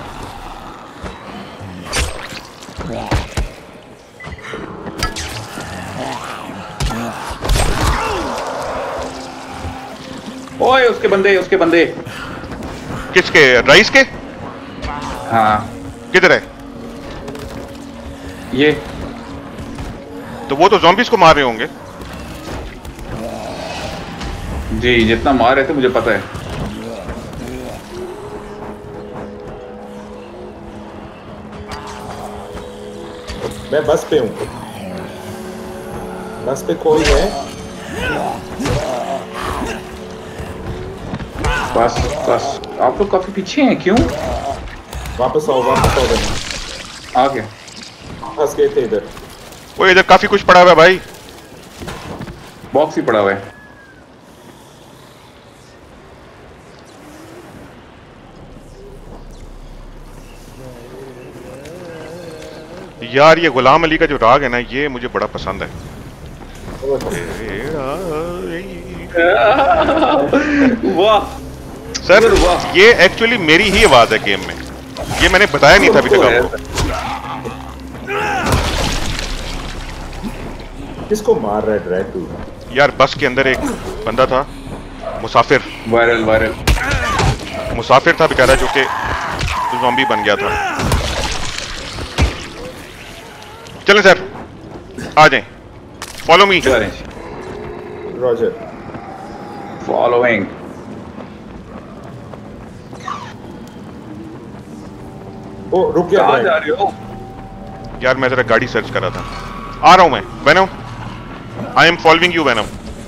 ओए उसके बंदे किसके? राइस के? हाँ किधर है ये? तो वो तो ज़ॉम्बीज़ को मार रहे होंगे। जी जितना मार रहे थे मुझे पता है। मैं बस पे हूँ, बस पे कोई है। बस आप लोग काफी पीछे हैं, क्यों? वापस आओ बहन। आ गया। फंस गए थे इधर। वो इधर काफी कुछ पड़ा हुआ है भाई। बॉक्स ही पड़ा हुआ है। यार ये गुलाम अली का जो राग है ना, ये मुझे बड़ा पसंद है। वाह सर ये एक्चुअली मेरी ही आवाज है गेम में, ये मैंने बताया नहीं था अभी तक आपको। किसको मार रहा है ड्रैग तू? यार बस के अंदर एक बंदा था, मुसाफिर। वायरल मुसाफिर था बेचारा, जो कि ज़ॉम्बी बन गया था। चलें सर, आ जाएं। Follow me. रॉजर। फॉलोइंग। ओ रुक गया। कहाँ जा रहे हो? यार मैं जरा गाड़ी सर्च कर रहा था। आ रहा हूं मैं। Venom, I am following you Venom.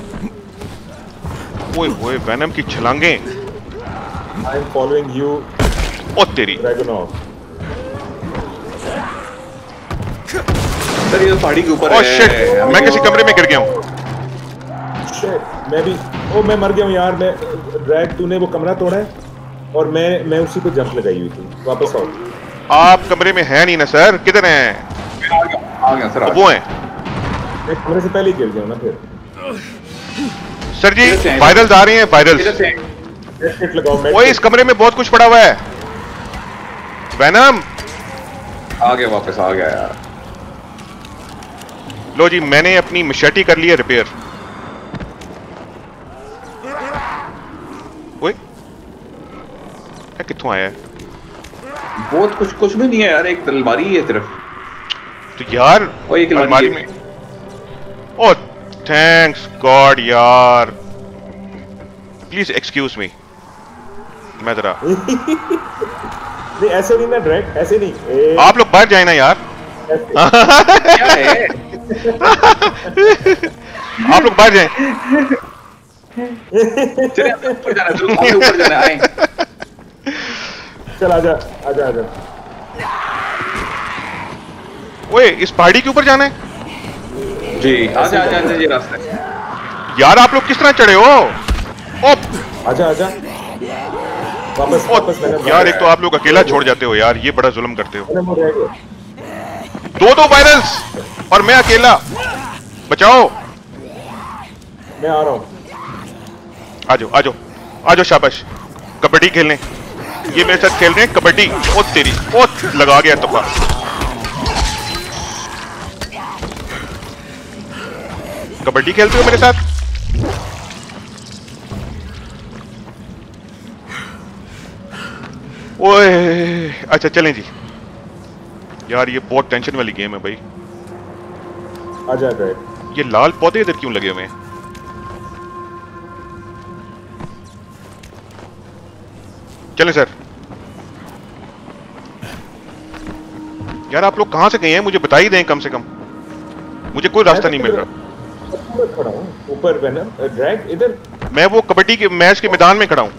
ओए ओए वेनम की छलांगे। I am following you. ओ तेरी ड्रैगनॉफ। सर ये तो पहाड़ी के ऊपर ओ है। शिट, मैं किसी कमरे में गिर गया हूं। शिट, मैं भी। ओ मैं मर गया हूं यार। मैं ड्रैग, तूने वो कमरा तोड़ा है और मैं उसी पे जंप लगाई हुई थी। वापस आओ। आप कमरे में हैं नहीं ना सर, किधर हैं? आ गया सर। वो हैं। मैं कमरे से पहले ही गिर गया हूं ना फिर। सर जी वायरल्स आ रहे हैं, वायरल्स। हिट लगाओ। ओए इस कमरे में बहुत कुछ पड़ा हुआ है। वेनम आ गया, वापस आ गया यार। लो जी, मैंने अपनी मशेटी कर ली है रिपेयर। ओए कित्थों आया है? बहुत कुछ भी नहीं है यार, एक अलमारी है सिर्फ। तो यार एक अलमारी में। ओ थैंक्स गॉड यार, प्लीज एक्सक्यूज मी। मैं जरा नहीं ऐसे नहीं ना ड्रैग, ऐसे नहीं। आप लोग बाहर जाए ना यार। क्या है? आप लोग बाहर जाए। चलिए ऊपर जाना है, ऊपर जाना है। चल आजा आजा आजा। ओए इस पहाड़ी के ऊपर जाना है? जी आजा आजा आजा, ये रास्ता है। यार आप लोग किस तरह चढ़े हो? ओ आजा आजा। वापस मैंने यार एक तो आप लोग अकेला छोड़ जाते हो यार, ये बड़ा जुल्म करते हो। दो वायरल्स और मैं अकेला। बचाओ। मैं आ रहा हूँ। आजो आजो आजो, शाबाश। कबड्डी खेलने, ये मेरे साथ खेल रहे हैं कबड्डी। ओ तेरी, ओ लगा गया तुक्का। कबड्डी खेलते हो मेरे साथ? ओए अच्छा चलें जी। यार ये बहुत टेंशन वाली गेम है भाई। आजा गए। ये लाल पौधे इधर क्यों लगे हुए हैं? चलें सर। यार आप लोग कहां से गए हैं, मुझे बता ही दें कम से कम। मुझे कोई रास्ता नहीं मिल रहा। खड़ा हूं ऊपर। वेनम ड्रैग इधर। मैं वो कबड्डी के मैच के मैदान में खड़ा हूं,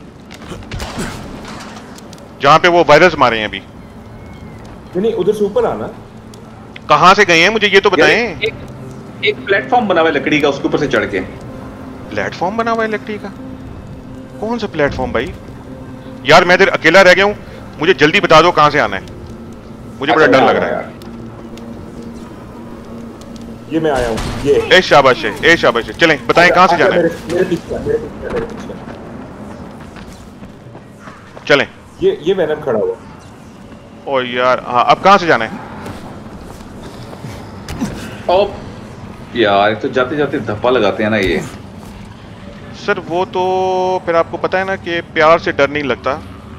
जहां पे वो वायरस मारे हैं अभी। नहीं उधर से ऊपर आना। कहाँ से गए हैं मुझे ये तो बताएं। एक प्लेटफॉर्म बना हुआ है लकड़ी का, उसके ऊपर से चढ़ के। प्लेटफॉर्म बना हुआ है लकड़ी का? कौन सा प्लेटफॉर्म भाई? यार मैं इधर अकेला रह गया हूँ, मुझे जल्दी बता दो कहाँ से आना है, मुझे बड़ा डर लग रहा है। ये मैं आया हूँ, ये ए शाबाश है, ए शाबाश है, चलें बताएं कहाँ से जाना है। मेरे पीछे चलें। ये वेनम खड़ा हुआ। ओ यार हाँ, अब कहाँ से जाना है? ओ यार तो जाते जाते धप्पा लगाते हैं ना ये। सर वो तो फिर आपको पता है ना कि प्यार से डर नहीं लगता।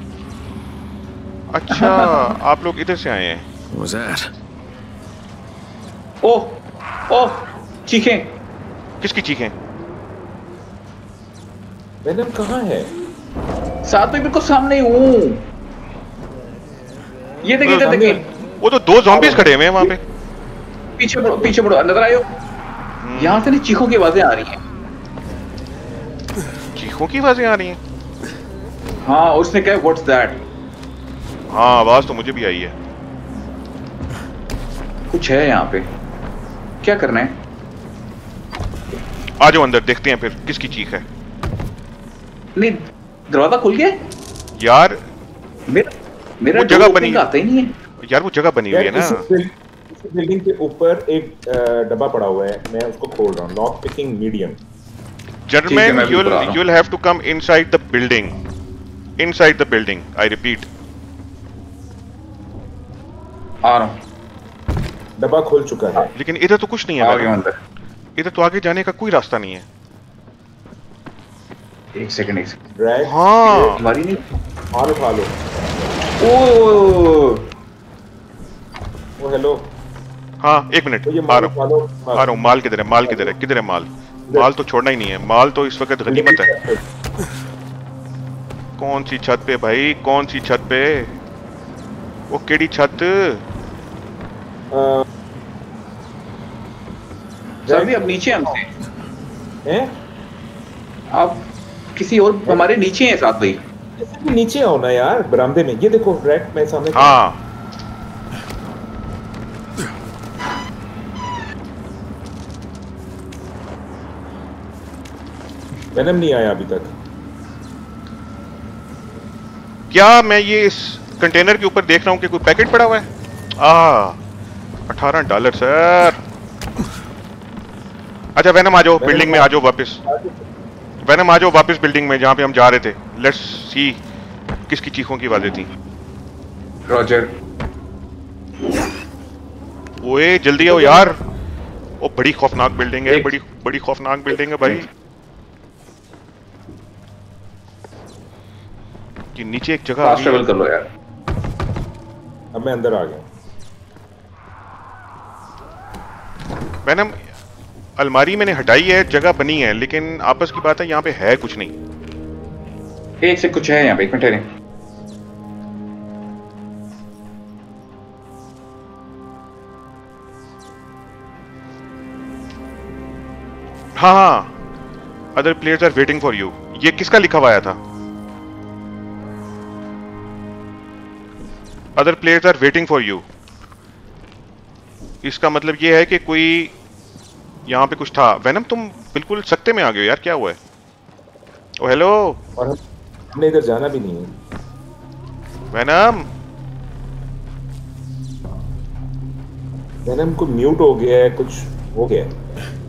अच्छा आप लोग इधर से आए हैं। What was that? ओह चीखें। किसकी चीखें? वेनम कहाँ है? साथ में बिल्कुल सामने हूँ। ये देखिए इधर देखिए। वो तो दो ज़ॉम्बीज खड़े हुए हैं वहाँ पे। पीछे बढ़ो नजर आयो। यहाँ से नहीं चीखों की आवाजें आ रही हैं। चीखों की आवाजें आ रही हैं? हाँ उसने कहा व्हाट्स दैट। हाँ आवाज तो मुझे भी आई है। कुछ है यहाँ पे, क्या करना है? आ जाओ अंदर देखते हैं फिर किसकी चीख है। नहीं दरवाजा खुल गया यार। मेरा वो जगह बनी आता ही नहीं है यार, वो जगह बनी हुई है ना। इस बिल्डिंग के ऊपर एक डब्बा पड़ा हुआ है, मैं उसको खोल रहा हूँ। Lock picking medium. Gentlemen, you'll have to come inside the building. Inside the building. I repeat. आ रहा हूँ। डब्बा खोल चुका है। लेकिन इधर तो कुछ नहीं है। आ गया अंदर। इधर तो आगे जाने का कोई रास्ता नहीं है। एक सेकंड ड्रैग। हाँ हमारी नहीं। माल उठा लो। ओ हेलो। हाँ एक मिनट तो ये आ माल रहा उठा लो। हूँ। माल किधर है? माल किधर है? किधर है माल? माल तो छोड़ना ही नहीं है। माल तो इस वक्त गनीमत है। कौन सी छत पे भाई? कौन सी छत पे? वो केड़ी छत? सर अब नीचे हमसे हैं? आप किसी और हमारे नीचे हैं साथ भाई। नीचे आओ ना यार, बरामदे में। ये देखो रैक में सामने। हाँ वेनम नहीं आया अभी तक। क्या मैं ये इस कंटेनर के ऊपर देख रहा हूँ कि कोई पैकेट पड़ा हुआ है? $18 सर। अच्छा वेनम आ जाओ बिल्डिंग में, आ जाओ वापस। वेनम आ जाओ वापस बिल्डिंग में जहाँ पे हम जा रहे थे। लेट्स सी किसकी चीखों की आवाजें थी। रॉजर। ओए जल्दी आओ यार। ओ बड़ी खौफनाक बिल्डिंग है, बड़ी खौफनाक बिल्डिंग है भाई। कि नीचे एक जगह फास्ट ट्रैवल कर लो यार। अब मैं अंदर आ गया। वेनम अलमारी मैंने हटाई है, जगह बनी है, लेकिन आपस की बात है यहाँ पे है कुछ नहीं। एक से कुछ है यहाँ पे, एक मिनट ठहरें। हाँ other players are waiting for you. ये किसका लिखा हुआ आया था? Other players are waiting for you. इसका मतलब ये है कि कोई यहाँ पे कुछ था। वेनम तुम बिल्कुल सत्ते में आ गए हो यार, क्या हुआ है? Oh hello. और हमने इधर जाना भी नहीं है। वेनम वेनम को म्यूट हो गया है, कुछ हो गया है।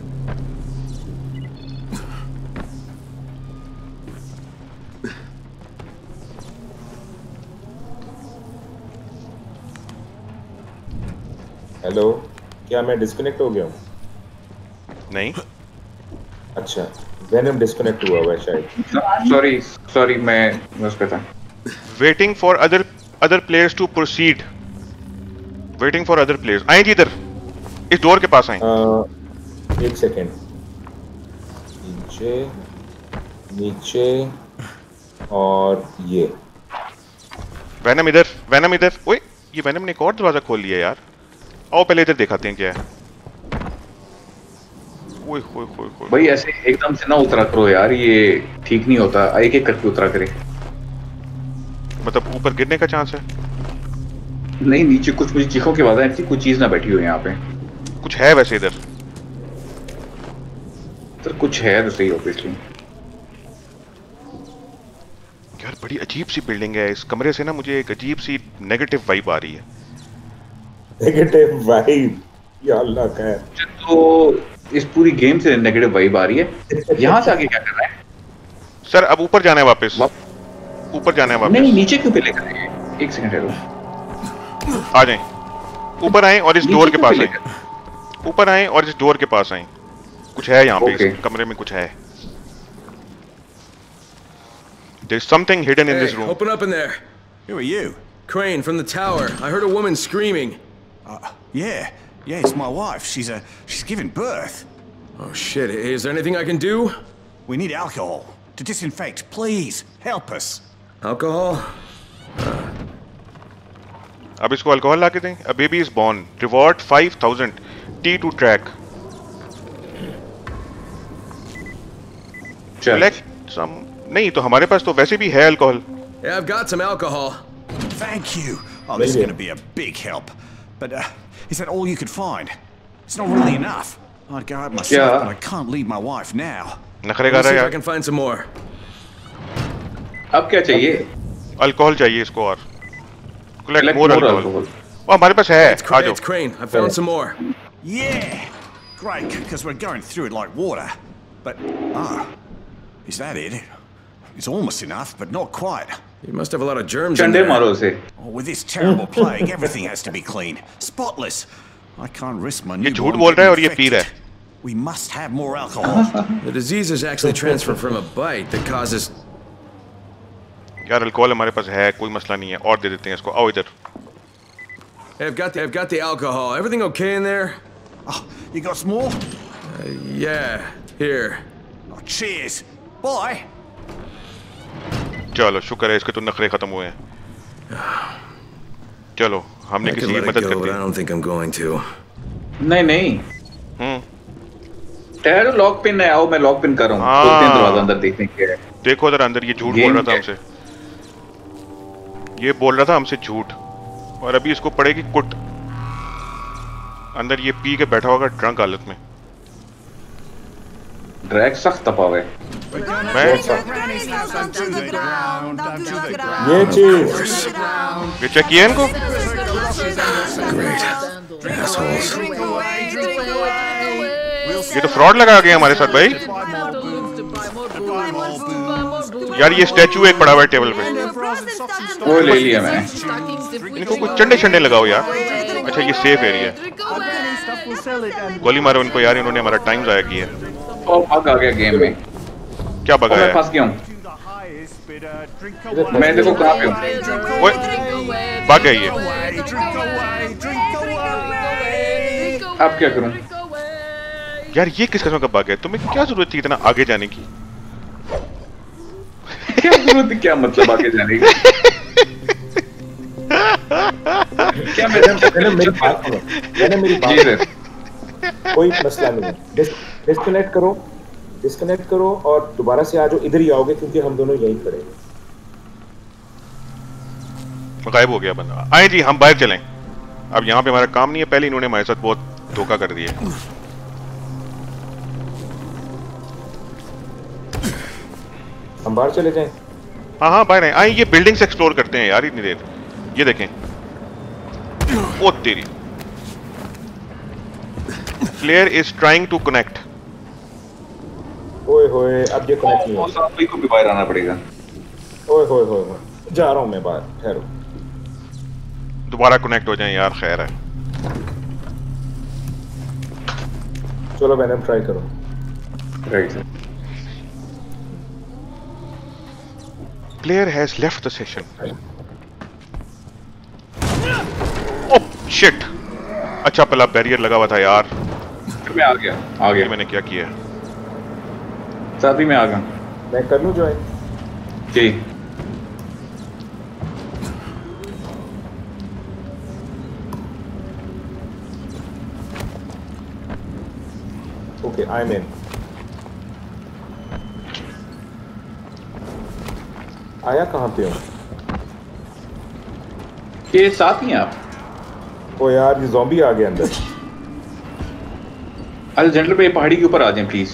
हेलो, क्या मैं डिस्कनेक्ट हो गया हूँ? नहीं। अच्छा, वेनम डिस्कनेक्ट हुआ हुआ है शायद। सॉरी मैं उस पे था। Waiting for other players to proceed. Waiting for other players. आए जी इधर, इस डोर के पास आए। एक सेकेंड। नीचे और ये वेनम इधर, वेनम इधर। ओए ये वेनम ने एक और दरवाजा खोल लिया यार। आओ पहले इधर दिखाते हैं क्या है। ओए होए होए होए। भाई ऐसे एकदम से ना उतरा करो यार, ये ठीक नहीं होता। एक एक करके उतरा करे। मतलब ऊपर गिरने का चांस है। नहीं नीचे कुछ मुझे चीखों की आवाज़ थी, कुछ चीज ना बैठी हो यहाँ पे। कुछ है वैसे इधर। सर कुछ है तो सही ऑब्वियसली। यार बड़ी अजीब सी बिल्डिंग है, इस कमरे से ना मुझे एक अजीब सी नेगेटिव वाइब आ रही है। नेगेटिव वाइब, या अल्लाह खैर। तो इस पूरी गेम से नेगेटिव वाइब आ रही है। यहाँ से आगे क्या कर रहा है सर? अब ऊपर जाना है वापस, ऊपर जाना है वापस। नहीं नीचे क्यों पे लेकर आए? एक सेकंड है, आ जाएं, ऊपर आए और इस डोर के पास आए। ऊपर आए और इस डोर के पास आए। कुछ है यहाँ पे, इस कमरे में कुछ है। There's something hidden in this room. Open up in there. Who are you? Crane from the tower. I heard a woman screaming. Yeah, it's my wife. She's giving birth. Oh shit, is there anything I can do? We need alcohol to disinfect. Please, help us. Alcohol? अब इसको alcohol ला के दें। A baby is born. Reward 5000. T to track. Collect some. नहीं तो हमारे पास तो वैसे भी है alcohol. Yeah, I've got some alcohol. Thank you. Oh, this is going to be a big help. But is that all you could find? It's not really enough. I'd go out myself, but I can't leave my wife now. नखरे कर Let's रहा see है if I यार। can find some more. अब क्या चाहिए? Alcohol चाहिए इसको और। Collect Collect more more alcohol. alcohol. वो हमारे पास है। आ जाओ। It's Crane. I found some more. Yeah, great, because we're going through it like water. But is that it? It's almost enough, but not quite. You must have a lot of germs in चंडे there. मारो उसे। Oh, with this terrible plague, everything has to be clean, spotless. I can't risk my ये झूठ newborn बोल रहा है और getting ये P रहा है। infected. We must have more alcohol. The disease is actually transferred from a bite that causes. यार अल्कोहल हमारे पास है, कोई मसला नहीं है, और दे देते हैं इसको। आओ इधर। Hey, I've got the alcohol. Everything okay in there? Oh, you got some more? Yeah. Here. Oh, cheers. Bye. चलो शुक्र है इसके तो नखरे खत्म हुए हैं। चलो हमने I किसी could की let it मदद go, कर but I the. don't think I'm going to. नहीं नहीं ठहरो, लॉक पिन है। आओ मैं लॉक पिन कर रहा हूँ। खोलते हैं दरवाजा, अंदर देखने के। देखो जरा अंदर, ये झूठ बोल रहा था हमसे। ये बोल रहा था हमसे झूठ, और अभी इसको पड़ेगी कुट। अंदर ये पी के बैठा होगा ड्रंक हालत में। ड्रैग सख्त तपा हुआ है। मैं ये चीज ये चेक किया इनको। Great. Assholes. ये तो फ्रॉड लगा गया हमारे साथ भाई। यार ये स्टैचू एक पड़ा हुआ है टेबल पे, वो ले लिया मैंने। इनको कुछ चंडे चंडे लगाओ यार। अच्छा ये सेफ एरिया है। गोली मारो इनको यार, इन्होंने हमारा टाइम जाया किया है। और बग आ गया गेम में। क्या बगा मैं है? फंस गया हूँ। मैं देखो कहाँ पे हूँ। ओए भाग गया ये। अब क्या करूँ? यार ये किस किस्म का बग है? तुम्हें क्या जरूरत थी इतना आगे जाने की? क्या जरूरत है? क्या मतलब आगे जाने की? क्या मैंने मेरी बात सुनो। मैंने मेरी बात जी सर। कोई मसला नहीं है। डिस्कनेक्ट करो और दोबारा से आ जाओ। इधर ही आओगे क्योंकि हम दोनों यहीं खड़े हैं। गायब हो गया बंदा। आए जी हम बाहर चलें। अब यहाँ पे हमारा काम नहीं है। पहले इन्होंने हमारे साथ बहुत धोखा कर दिया। हम बाहर चले जाएं। हाँ हाँ बाहर आए। ये बिल्डिंग्स एक्सप्लोर करते हैं यार इतनी देर। ये देखें। ओ तेरी। Player is trying to connect. ओए होए, अब ये कनेक्ट नहीं होगा। साथ को भी बाहर आना पड़ेगा। ओए होए होए, जा रहा हूँ मैं बाहर। ठहरो। दोबारा कनेक्ट हो जाएं यार, खैर है। चलो मैंने ट्राई करो। Right sir. Player has left the session. Oh shit! अच्छा पहला बैरियर लगा हुआ था यार। मैं आ गया। ये मैंने क्या किया? साथ ही में आ गया। मैं कर लूँ ज्वाइन? जी। Okay, I am in. आया कहाँ पे हो? ये साथ ही हैं आप? ओ यार ये ज़ॉम्बी आ गया अंदर। अरे जनरल पे पहाड़ी के ऊपर आ जाएं प्लीज,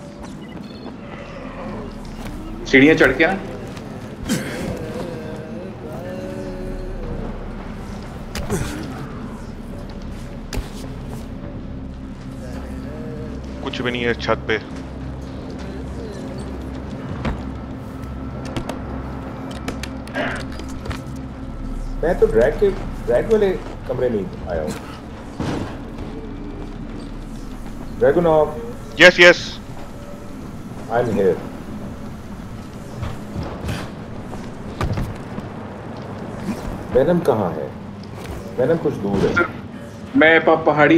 सीढ़ियां चढ़ के ना। कुछ भी नहीं है छत पे। मैं तो ड्रैग वाले कमरे में आया हूँ। Dragunov. Yes yes I am here. Venom कहाँ है? वेनम कुछ दूर है। मैं पहाड़ी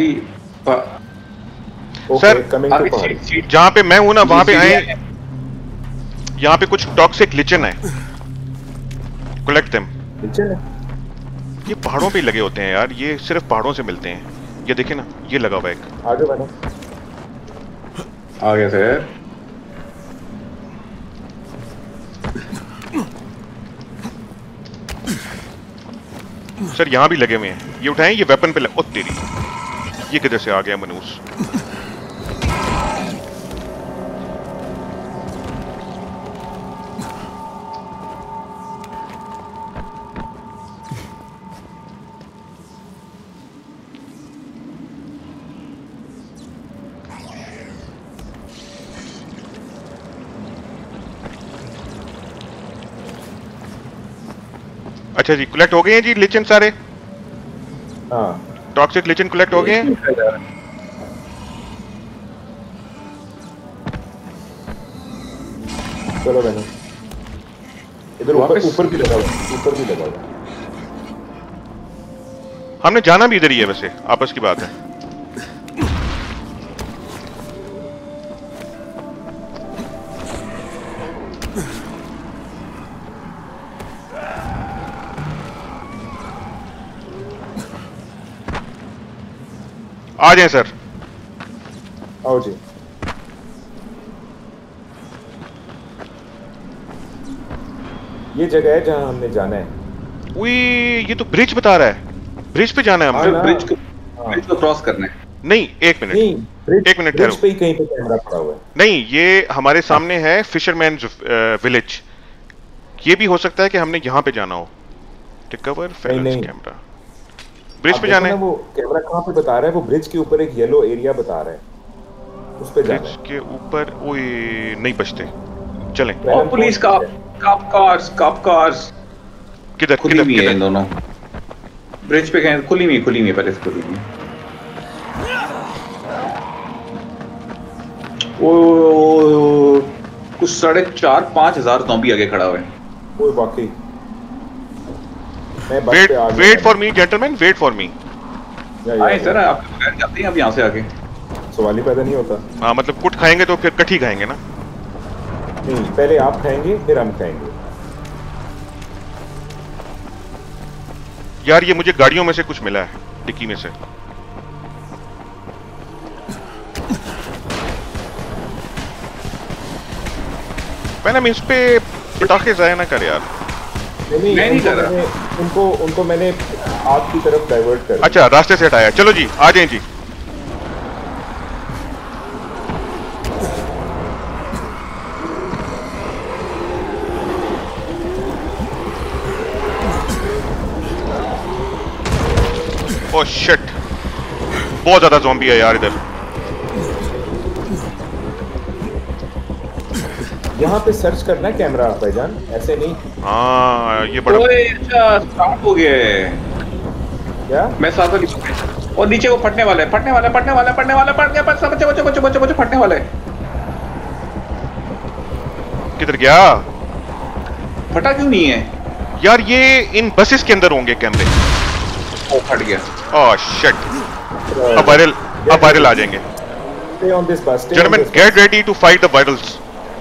सर, कमिंग टू पहाड़ी। जहाँ पे मैं हूँ ना वहाँ पे आए। यहाँ पे कुछ टॉक्सिक लिचन है, कलेक्ट देम। लिचन है? ये पहाड़ों पे ही लगे होते हैं यार, ये सिर्फ पहाड़ों से मिलते हैं। ये देखे ना, ये लगा हुआ है एक। आगे बढ़ो। आ गया सर। सर यहाँ भी लगे हुए हैं, ये उठाएं, ये वेपन पे ओ तेरी, ये किधर से आ गया मनूस? अच्छा जी, कलेक्ट हो गए हैं जी लिचन सारे। हाँ टॉक्सिक लिचन कलेक्ट हो गए हैं। चलो बहनों, इधर ऊपर भी लगा हुआ, ऊपर भी लगा हुआ। हमने जाना भी इधर ही है वैसे, आपस की बात है। आ जाए सर। आओ जी। ये जगह है जहां हमने जाना है। उई, ये तो ब्रिज बता रहा है, ब्रिज पे जाना है हमने। ब्रिज को क्रॉस करना है। नहीं, एक मिनट, एक मिनट ब्रिज पे ही कहीं पे कैमरा पड़ा हुआ है। नहीं, ये हमारे सामने है फिशरमैन विलेज। ये भी हो सकता है कि हमने यहाँ पे जाना हो। रिकवर फेलेंस कैमरा, ब्रिज पे जाना है। वो कैमरा कहाँ पे बता रहा है? वो ब्रिज के ऊपर एक येलो एरिया बता रहा है, उस पे जाना है। ब्रिज के ऊपर। ओए नहीं बचते, चलें। और पुलिस कॉप कार्स किधर खुली हुई है इन दोनों। ब्रिज पे गए, खुली हुई पहले से खुली हुई। ओ कुछ 4,500 ज़ॉम्बी आगे खड़ा हुआ है। ओए वाकई। Wait for me gentleman, wait for me. आए सर, आप जाते हैं अब यहाँ से आगे। सवाल ही पैदा नहीं होता। हाँ मतलब कुट खाएंगे तो फिर कठी खाएंगे ना। नहीं, पहले आप खाएंगे फिर हम खाएंगे। यार ये मुझे गाड़ियों में से कुछ मिला है, डिक्की में से। मैंने इस पे पटाखे जाया ना कर यार। नहीं कर रहा। उनको मैंने आग की तरफ डाइवर्ट कर। अच्छा, रास्ते से हटाया। चलो जी, आ जाएं जी। ओह शिट, बहुत ज्यादा ज़ॉम्बी है यार इधर। यहाँ पे सर्च करना है कैमरा भाईजान, ऐसे नहीं। हाँ ये बड़ा। ओए अच्छा, स्टार्ट हो गया है क्या? मैं साथ में और नीचे वो फटने वाला है, फट गया, बच्चे फटने वाला है। किधर गया? फटा क्यों नहीं है यार? ये इन बसेस के अंदर होंगे कैमरे। ओ फट गया। ओह शिट, अब वायरल आ जाएंगे। Gentlemen, get ready to fight the virals.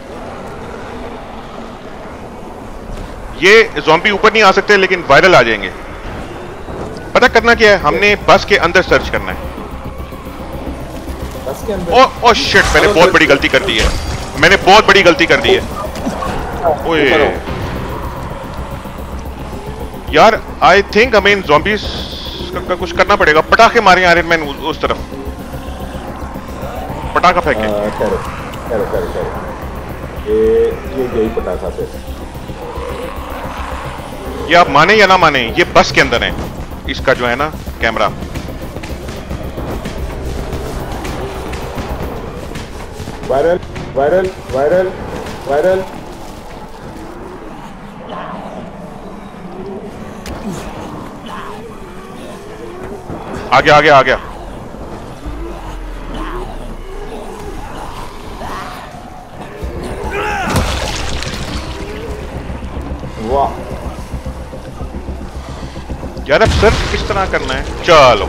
ये ज़ॉम्बी ऊपर नहीं आ सकते लेकिन वायरल आ जाएंगे। पता करना क्या है, हमने बस के अंदर सर्च करना है। बस के अंदर? ओह शिट, मैंने बहुत बड़ी गलती कर दी है। मैंने बहुत बड़ी गलती कर दी है। ओए यार, आई थिंक हमें ज़ॉम्बीज उसका कुछ करना पड़ेगा। पटाखे मारे आयरन मैन उस तरफ, पटाखा फेंके। ये यही पटाखा पे। ये आप माने या ना माने, ये बस के अंदर है इसका जो है ना camera. Viral viral viral viral. आ गया आ गया आ गया। वाह यार अब सर्च किस तरह करना है? चलो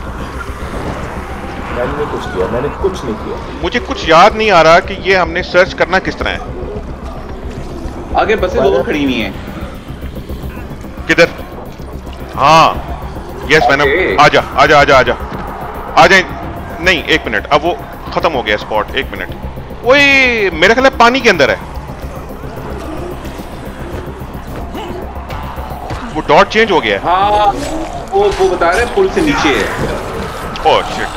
मैंने कुछ किया, मैंने कुछ नहीं किया। मुझे कुछ याद नहीं आ रहा कि ये हमने सर्च करना किस तरह है। आगे बसें दो खड़ी हुई हैं। किधर? हाँ यस मैंने। आजा आजा आजा आजा आ जाए। नहीं एक मिनट, अब वो खत्म हो गया स्पॉट। एक मिनट, वही मेरे ख्याल पानी के अंदर है। वो डॉट चेंज हो गया है। हाँ वो बता रहे पुल से नीचे है। ओह शिट,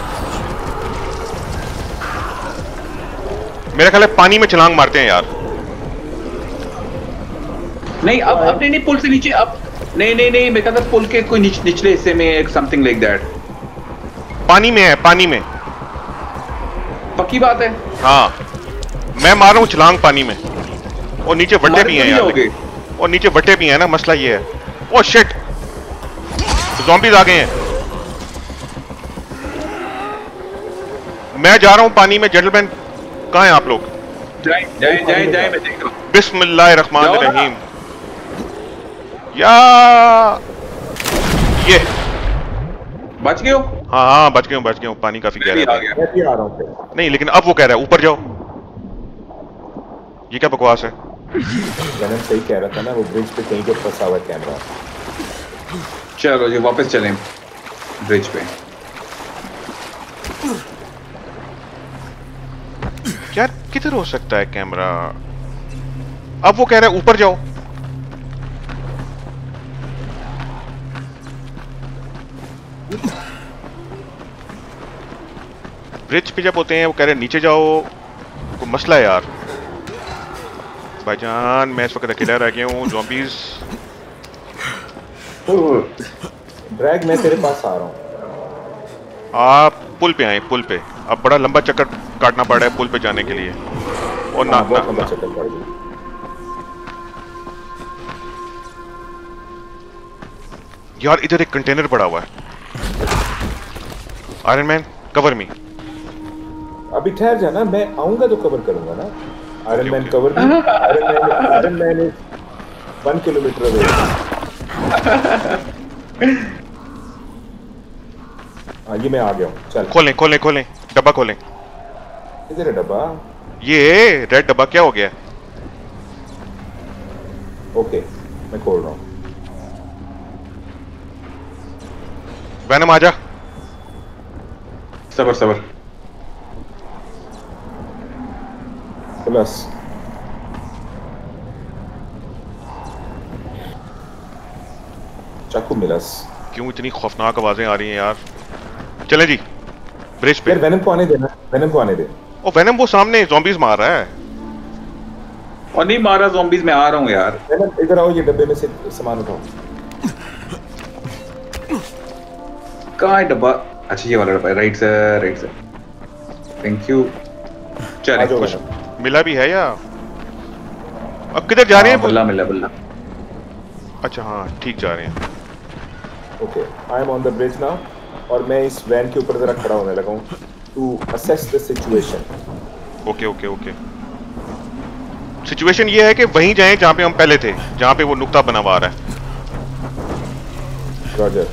मेरे ख्याल पानी में छलांग मारते हैं यार। नहीं अब नहीं पुल से नीचे। अब नहीं मेरे ख्याल पुल के कोई निचले हिस्से में एक समथिंग लाइक दैट। पानी में है, पानी में। पक्की बात है। हाँ मैं मार रहा हूँ छलांग पानी में। और नीचे वट्टे भी हैं यार, और नीचे वट्टे भी हैं ना, मसला ये है। ओह शिट, ज़ॉम्बीज़ आ गए हैं। मैं जा रहा हूँ पानी में। जेंटलमैन कहाँ हैं आप लोग? जाए मैं देख रहा हूँ। बिस्मिल्लाहिर्रहमानिर्रहीम। या ये बच गए हो? हाँ बच गए हूँ। पानी काफी गहरा है। मैं भी आ रहा हूँ। नहीं लेकिन अब वो कह रहा है ऊपर जाओ। ये क्या बकवास है? मैंने सही कह रहा था ना, वो ब्रिज पे कहीं पे फंसा हुआ है कैमरा। चलो जी वापस चलें ब्रिज पे। यार किधर हो सकता है कैमरा? अब वो कह रहा है ऊपर जाओ। ब्रिज पे जब होते हैं वो कह रहे हैं नीचे जाओ। कोई मसला है यार। भाईजान मैं इस वक्त अकेला रह गया हूँ। ज़ॉम्बीज़ ड्रैग मैं तेरे पास आ रहा हूँ। आप पुल पे आए, पुल पे। अब बड़ा लंबा चक्कर काटना पड़ रहा है पुल पे जाने के लिए। और ना बहुत लंबा चक्कर पड़ गया। यार इधर एक कंटेनर पड़ा हुआ है। Iron Man cover me. अभी ठहर जा ना, मैं आऊंगा तो कवर करूंगा ना। Iron Man cover me. Iron Man is 1 kilometre away. हाँ ये मैं आ गया हूँ। चल खोलें डब्बा खोलें। इधर है डब्बा। ये रेड डब्बा क्या हो गया? ओके मैं खोल रहा हूँ। वैनम आजा। सबर प्लस चाकू मिलस। क्यों इतनी खौफनाक आवाजें आ रही हैं यार? चलें जी ब्रिज पे। यार वेनम को आने देना, वेनम को आने दे। ओ वेनम वो सामने ज़ॉम्बीज़ मार रहा है। और नहीं मारा ज़ॉम्बीज़, मैं आ रहा हूँ यार। वेनम इधर आओ, ये डब्बे में से सामान उठाओ। कहाँ है डब्बा? अच्छा ये वाला डब्बा है। Right sir thank you. चले कुछ मिला भी है या? अब किधर जा रहे हैं? बल्ला मिला। अच्छा हाँ ठीक जा रहे हैं। Okay I am on the bridge now. और मैं इस वैन के ऊपर जरा खड़ा होने लगा हूँ to assess the situation. Okay situation ये है कि वहीं जाएं जहां पे हम पहले थे, जहां पे वो नुक्ता बना हुआ आ रहा है। रॉजर।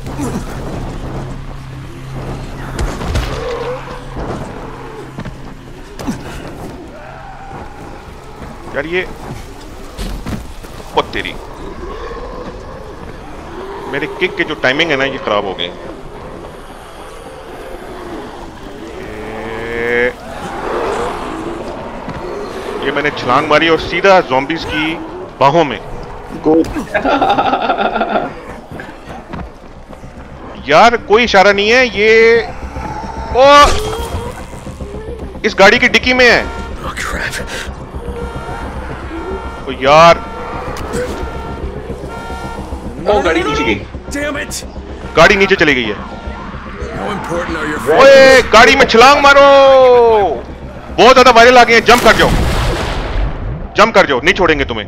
यार ये बहुत तेरी मेरे किक के जो टाइमिंग है ना ये खराब हो गए। ये मैंने छलांग मारी और सीधा ज़ॉम्बीज़ की बाहों में। यार कोई इशारा नहीं है ये। ओ इस गाड़ी की डिक्की में है। Oh crap. ओ यार ओ गाड़ी नीचे गई। Damn it! गाड़ी नीचे चली गई है। How important are your ओए गाड़ी में छलांग मारो। बहुत ज्यादा वायरल आ गए हैं, जंप कर जाओ, जंप कर जाओ, नहीं छोड़ेंगे तुम्हें।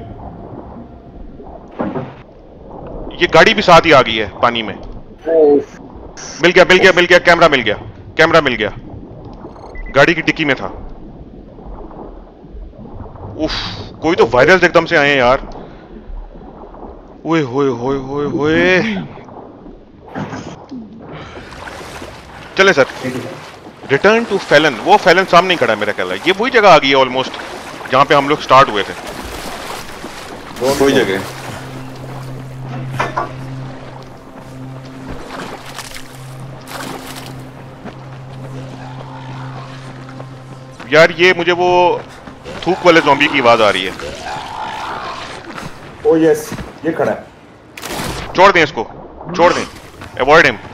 ये गाड़ी भी साथ ही आ गई है पानी में। मिल गया मिल गया मिल गया, कैमरा मिल गया, कैमरा मिल गया, गाड़ी की डिक्की में था। उफ, कोई तो वायरल्स एकदम से आए हैं यार। ओए होए होए होए होए। चले सर, रिटर्न टू फैलन। वो फैलन सामने ही खड़ा है मेरा ख्याल है। ये वही जगह आ गई है ऑलमोस्ट जहां पे हम लोग स्टार्ट हुए थे। कोई जगह यार ये मुझे वो थूक वाले ज़ॉम्बी की आवाज आ रही है। ओ यस, ये खड़ा है। छोड़ दें इसको, छोड़ दें, अवॉइड हिम।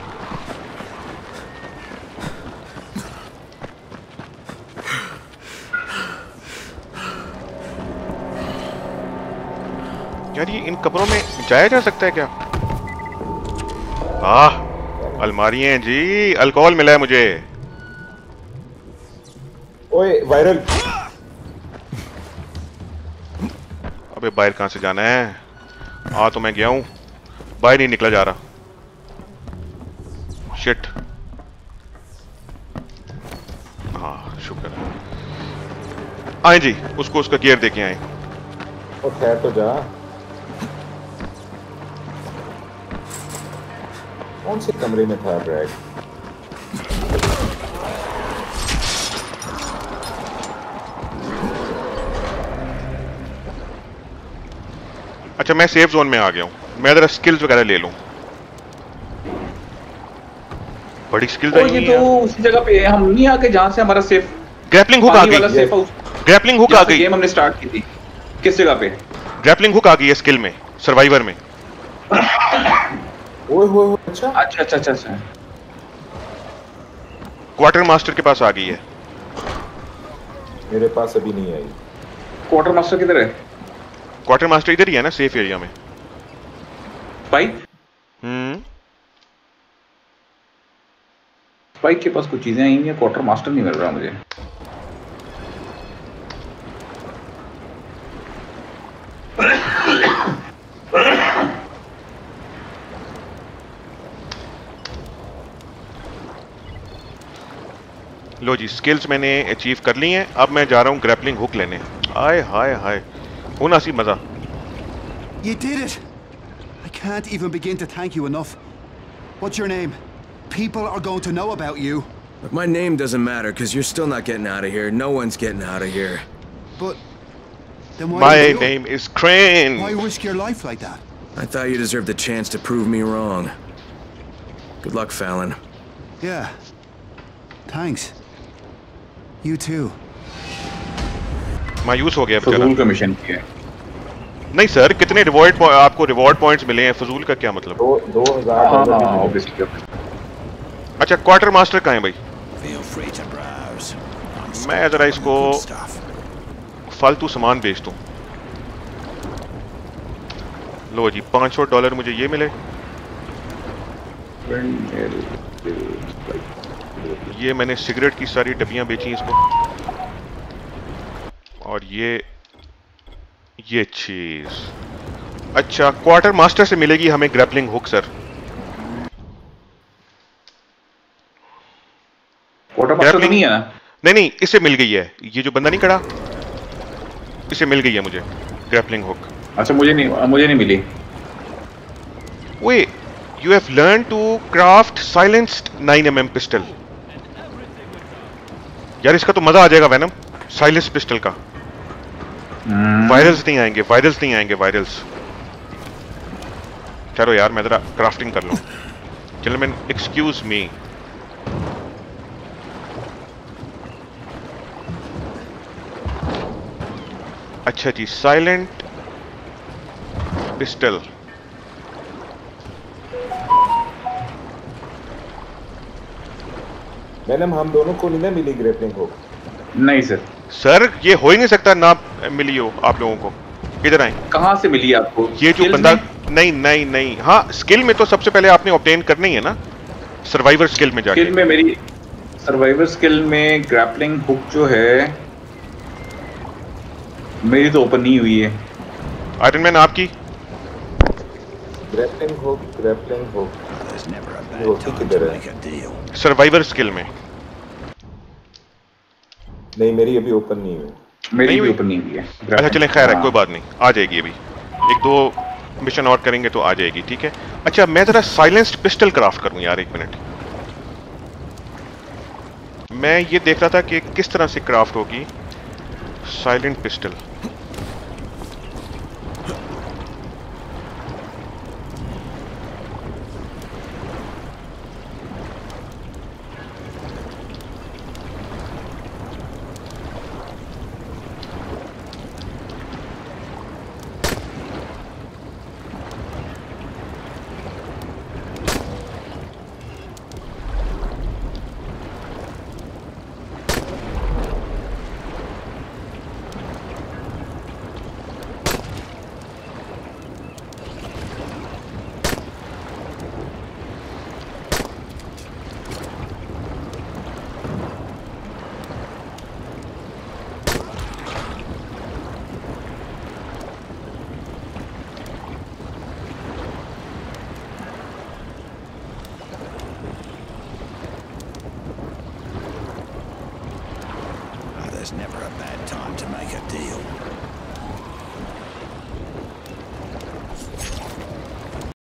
यार ये इन कमरों में जाया जा सकता है क्या? अलमारी हैं जी, अल्कोहल मिला है मुझे। ओए वायरल। अबे बाहर कहां से जाना है? तो मैं गया हूं, बाहर नहीं निकला जा रहा। शिट। हाँ शुक्र है। आए जी, उसको उसका गियर देके आए। ओ खैर तो जा। कौन से कमरे में था ड्रैग? अच्छा मैं सेफ जोन में आ गया हूँ। मैं जरा स्किल्स वगैरह ले लूँ। बड़ी स्किल्स आई ये तो उसी जगह पे हम नहीं आके जहाँ से हमारा सेफ ग्रैपलिंग हुक आ गई। ग्रैपलिंग हुक आ गई। गेम हमने स्टार्ट की थी। किस जगह पे? ग्रैपलिंग हुक आ गई है स्किल में, सर्वाइवर में। ओए होए, अच्छा अच्छा अच्छा अच्छा अच्छा। क्वार्टर मास्टर के पास आ गई है। मेरे पास अभी नहीं आई। क्वार्टर मास्टर किधर है? क्वार्टर मास्टर इधर ही है ना, सेफ एरिया में। स्पाइक? स्पाइक के पास कुछ चीजें आई हैं, क्वार्टर मास्टर नहीं मिल रहा मुझे। लो जी, स्किल्स मैंने अचीव कर ली हैं। अब मैं जा रहा हूँ ग्रैपलिंग हुक लेने। आय हाय हाय, होना सी मजा। You did it! I can't even begin to thank you enough. What's your name? People are going to know about you. Look, my name doesn't matter because you're still not getting out of here. No one's getting out of here. But then why My did you do it? name is Crane. Why risk your life like that? I thought you deserved the chance to prove me wrong. Good luck, Fallon. Yeah. Thanks. You too. मायूस हो गया बेचारा। फजूल का mission किया। नहीं sir, कितने reward आपको रिवॉर्ड पॉइंट्स मिले हैं? फजूल का क्या मतलब? 2000। ऑब्वियसली। अच्छा क्वार्टर मास्टर कहाँ है भाई? Feel free to browse. मैं जरा इसको फालतू सामान बेच दूं। लो जी, $500 मुझे ये मिले। ये मैंने सिगरेट की सारी डब्बियां बेची इसको। और ये चीज। अच्छा, क्वार्टर मास्टर से मिलेगी हमें grappling hook sir. Quartermaster नहीं है ना? नहीं, इसे मिल गई है। ये जो बंदा नहीं खड़ा, इसे मिल गई है मुझे ग्रैपलिंग हुक। अच्छा मुझे नहीं मिली। Way you have learn to craft silenced 9mm pistol. यार इसका तो मजा आ जाएगा वैनम, साइलेंस पिस्टल का। वायरल्स नहीं आएंगे, वायरल्स। चलो यार मैं जरा क्राफ्टिंग कर लूं। Gentleman excuse me. अच्छा जी, साइलेंट पिस्टल। मैडम हम दोनों को नहीं ना मिली ग्रेपलिंग हुक। नहीं सर। सर ये हो ही नहीं सकता ना मिली हो आप लोगों को। इधर आए। कहाँ से मिली आपको? ये जो बंदा नहीं नहीं नहीं, हाँ स्किल में तो सबसे पहले आपने ऑब्टेन करनी है ना, सर्वाइवर स्किल में जाके। स्किल में मेरी सर्वाइवर स्किल में ग्रैपलिंग हुक जो है मेरी तो ओपन नहीं हुई है। आयरन मैन आपकी? Grappling hook There's never a bad time to make a deal. Survivor skill में नहीं, मेरी अभी ओपन नहीं हुई। मेरी नहीं भी हुई? ओपन नहीं हुई है। अच्छा चलें, खैर है, हाँ। कोई बात नहीं, आ जाएगी अभी। एक दो मिशन और करेंगे तो आ जाएगी, ठीक है। अच्छा मैं जरा साइलेंस्ड पिस्टल क्राफ्ट करूं यार, एक मिनट। मैं ये देख रहा था कि किस तरह से क्राफ्ट होगी silent pistol. There's never a bad time to make a deal.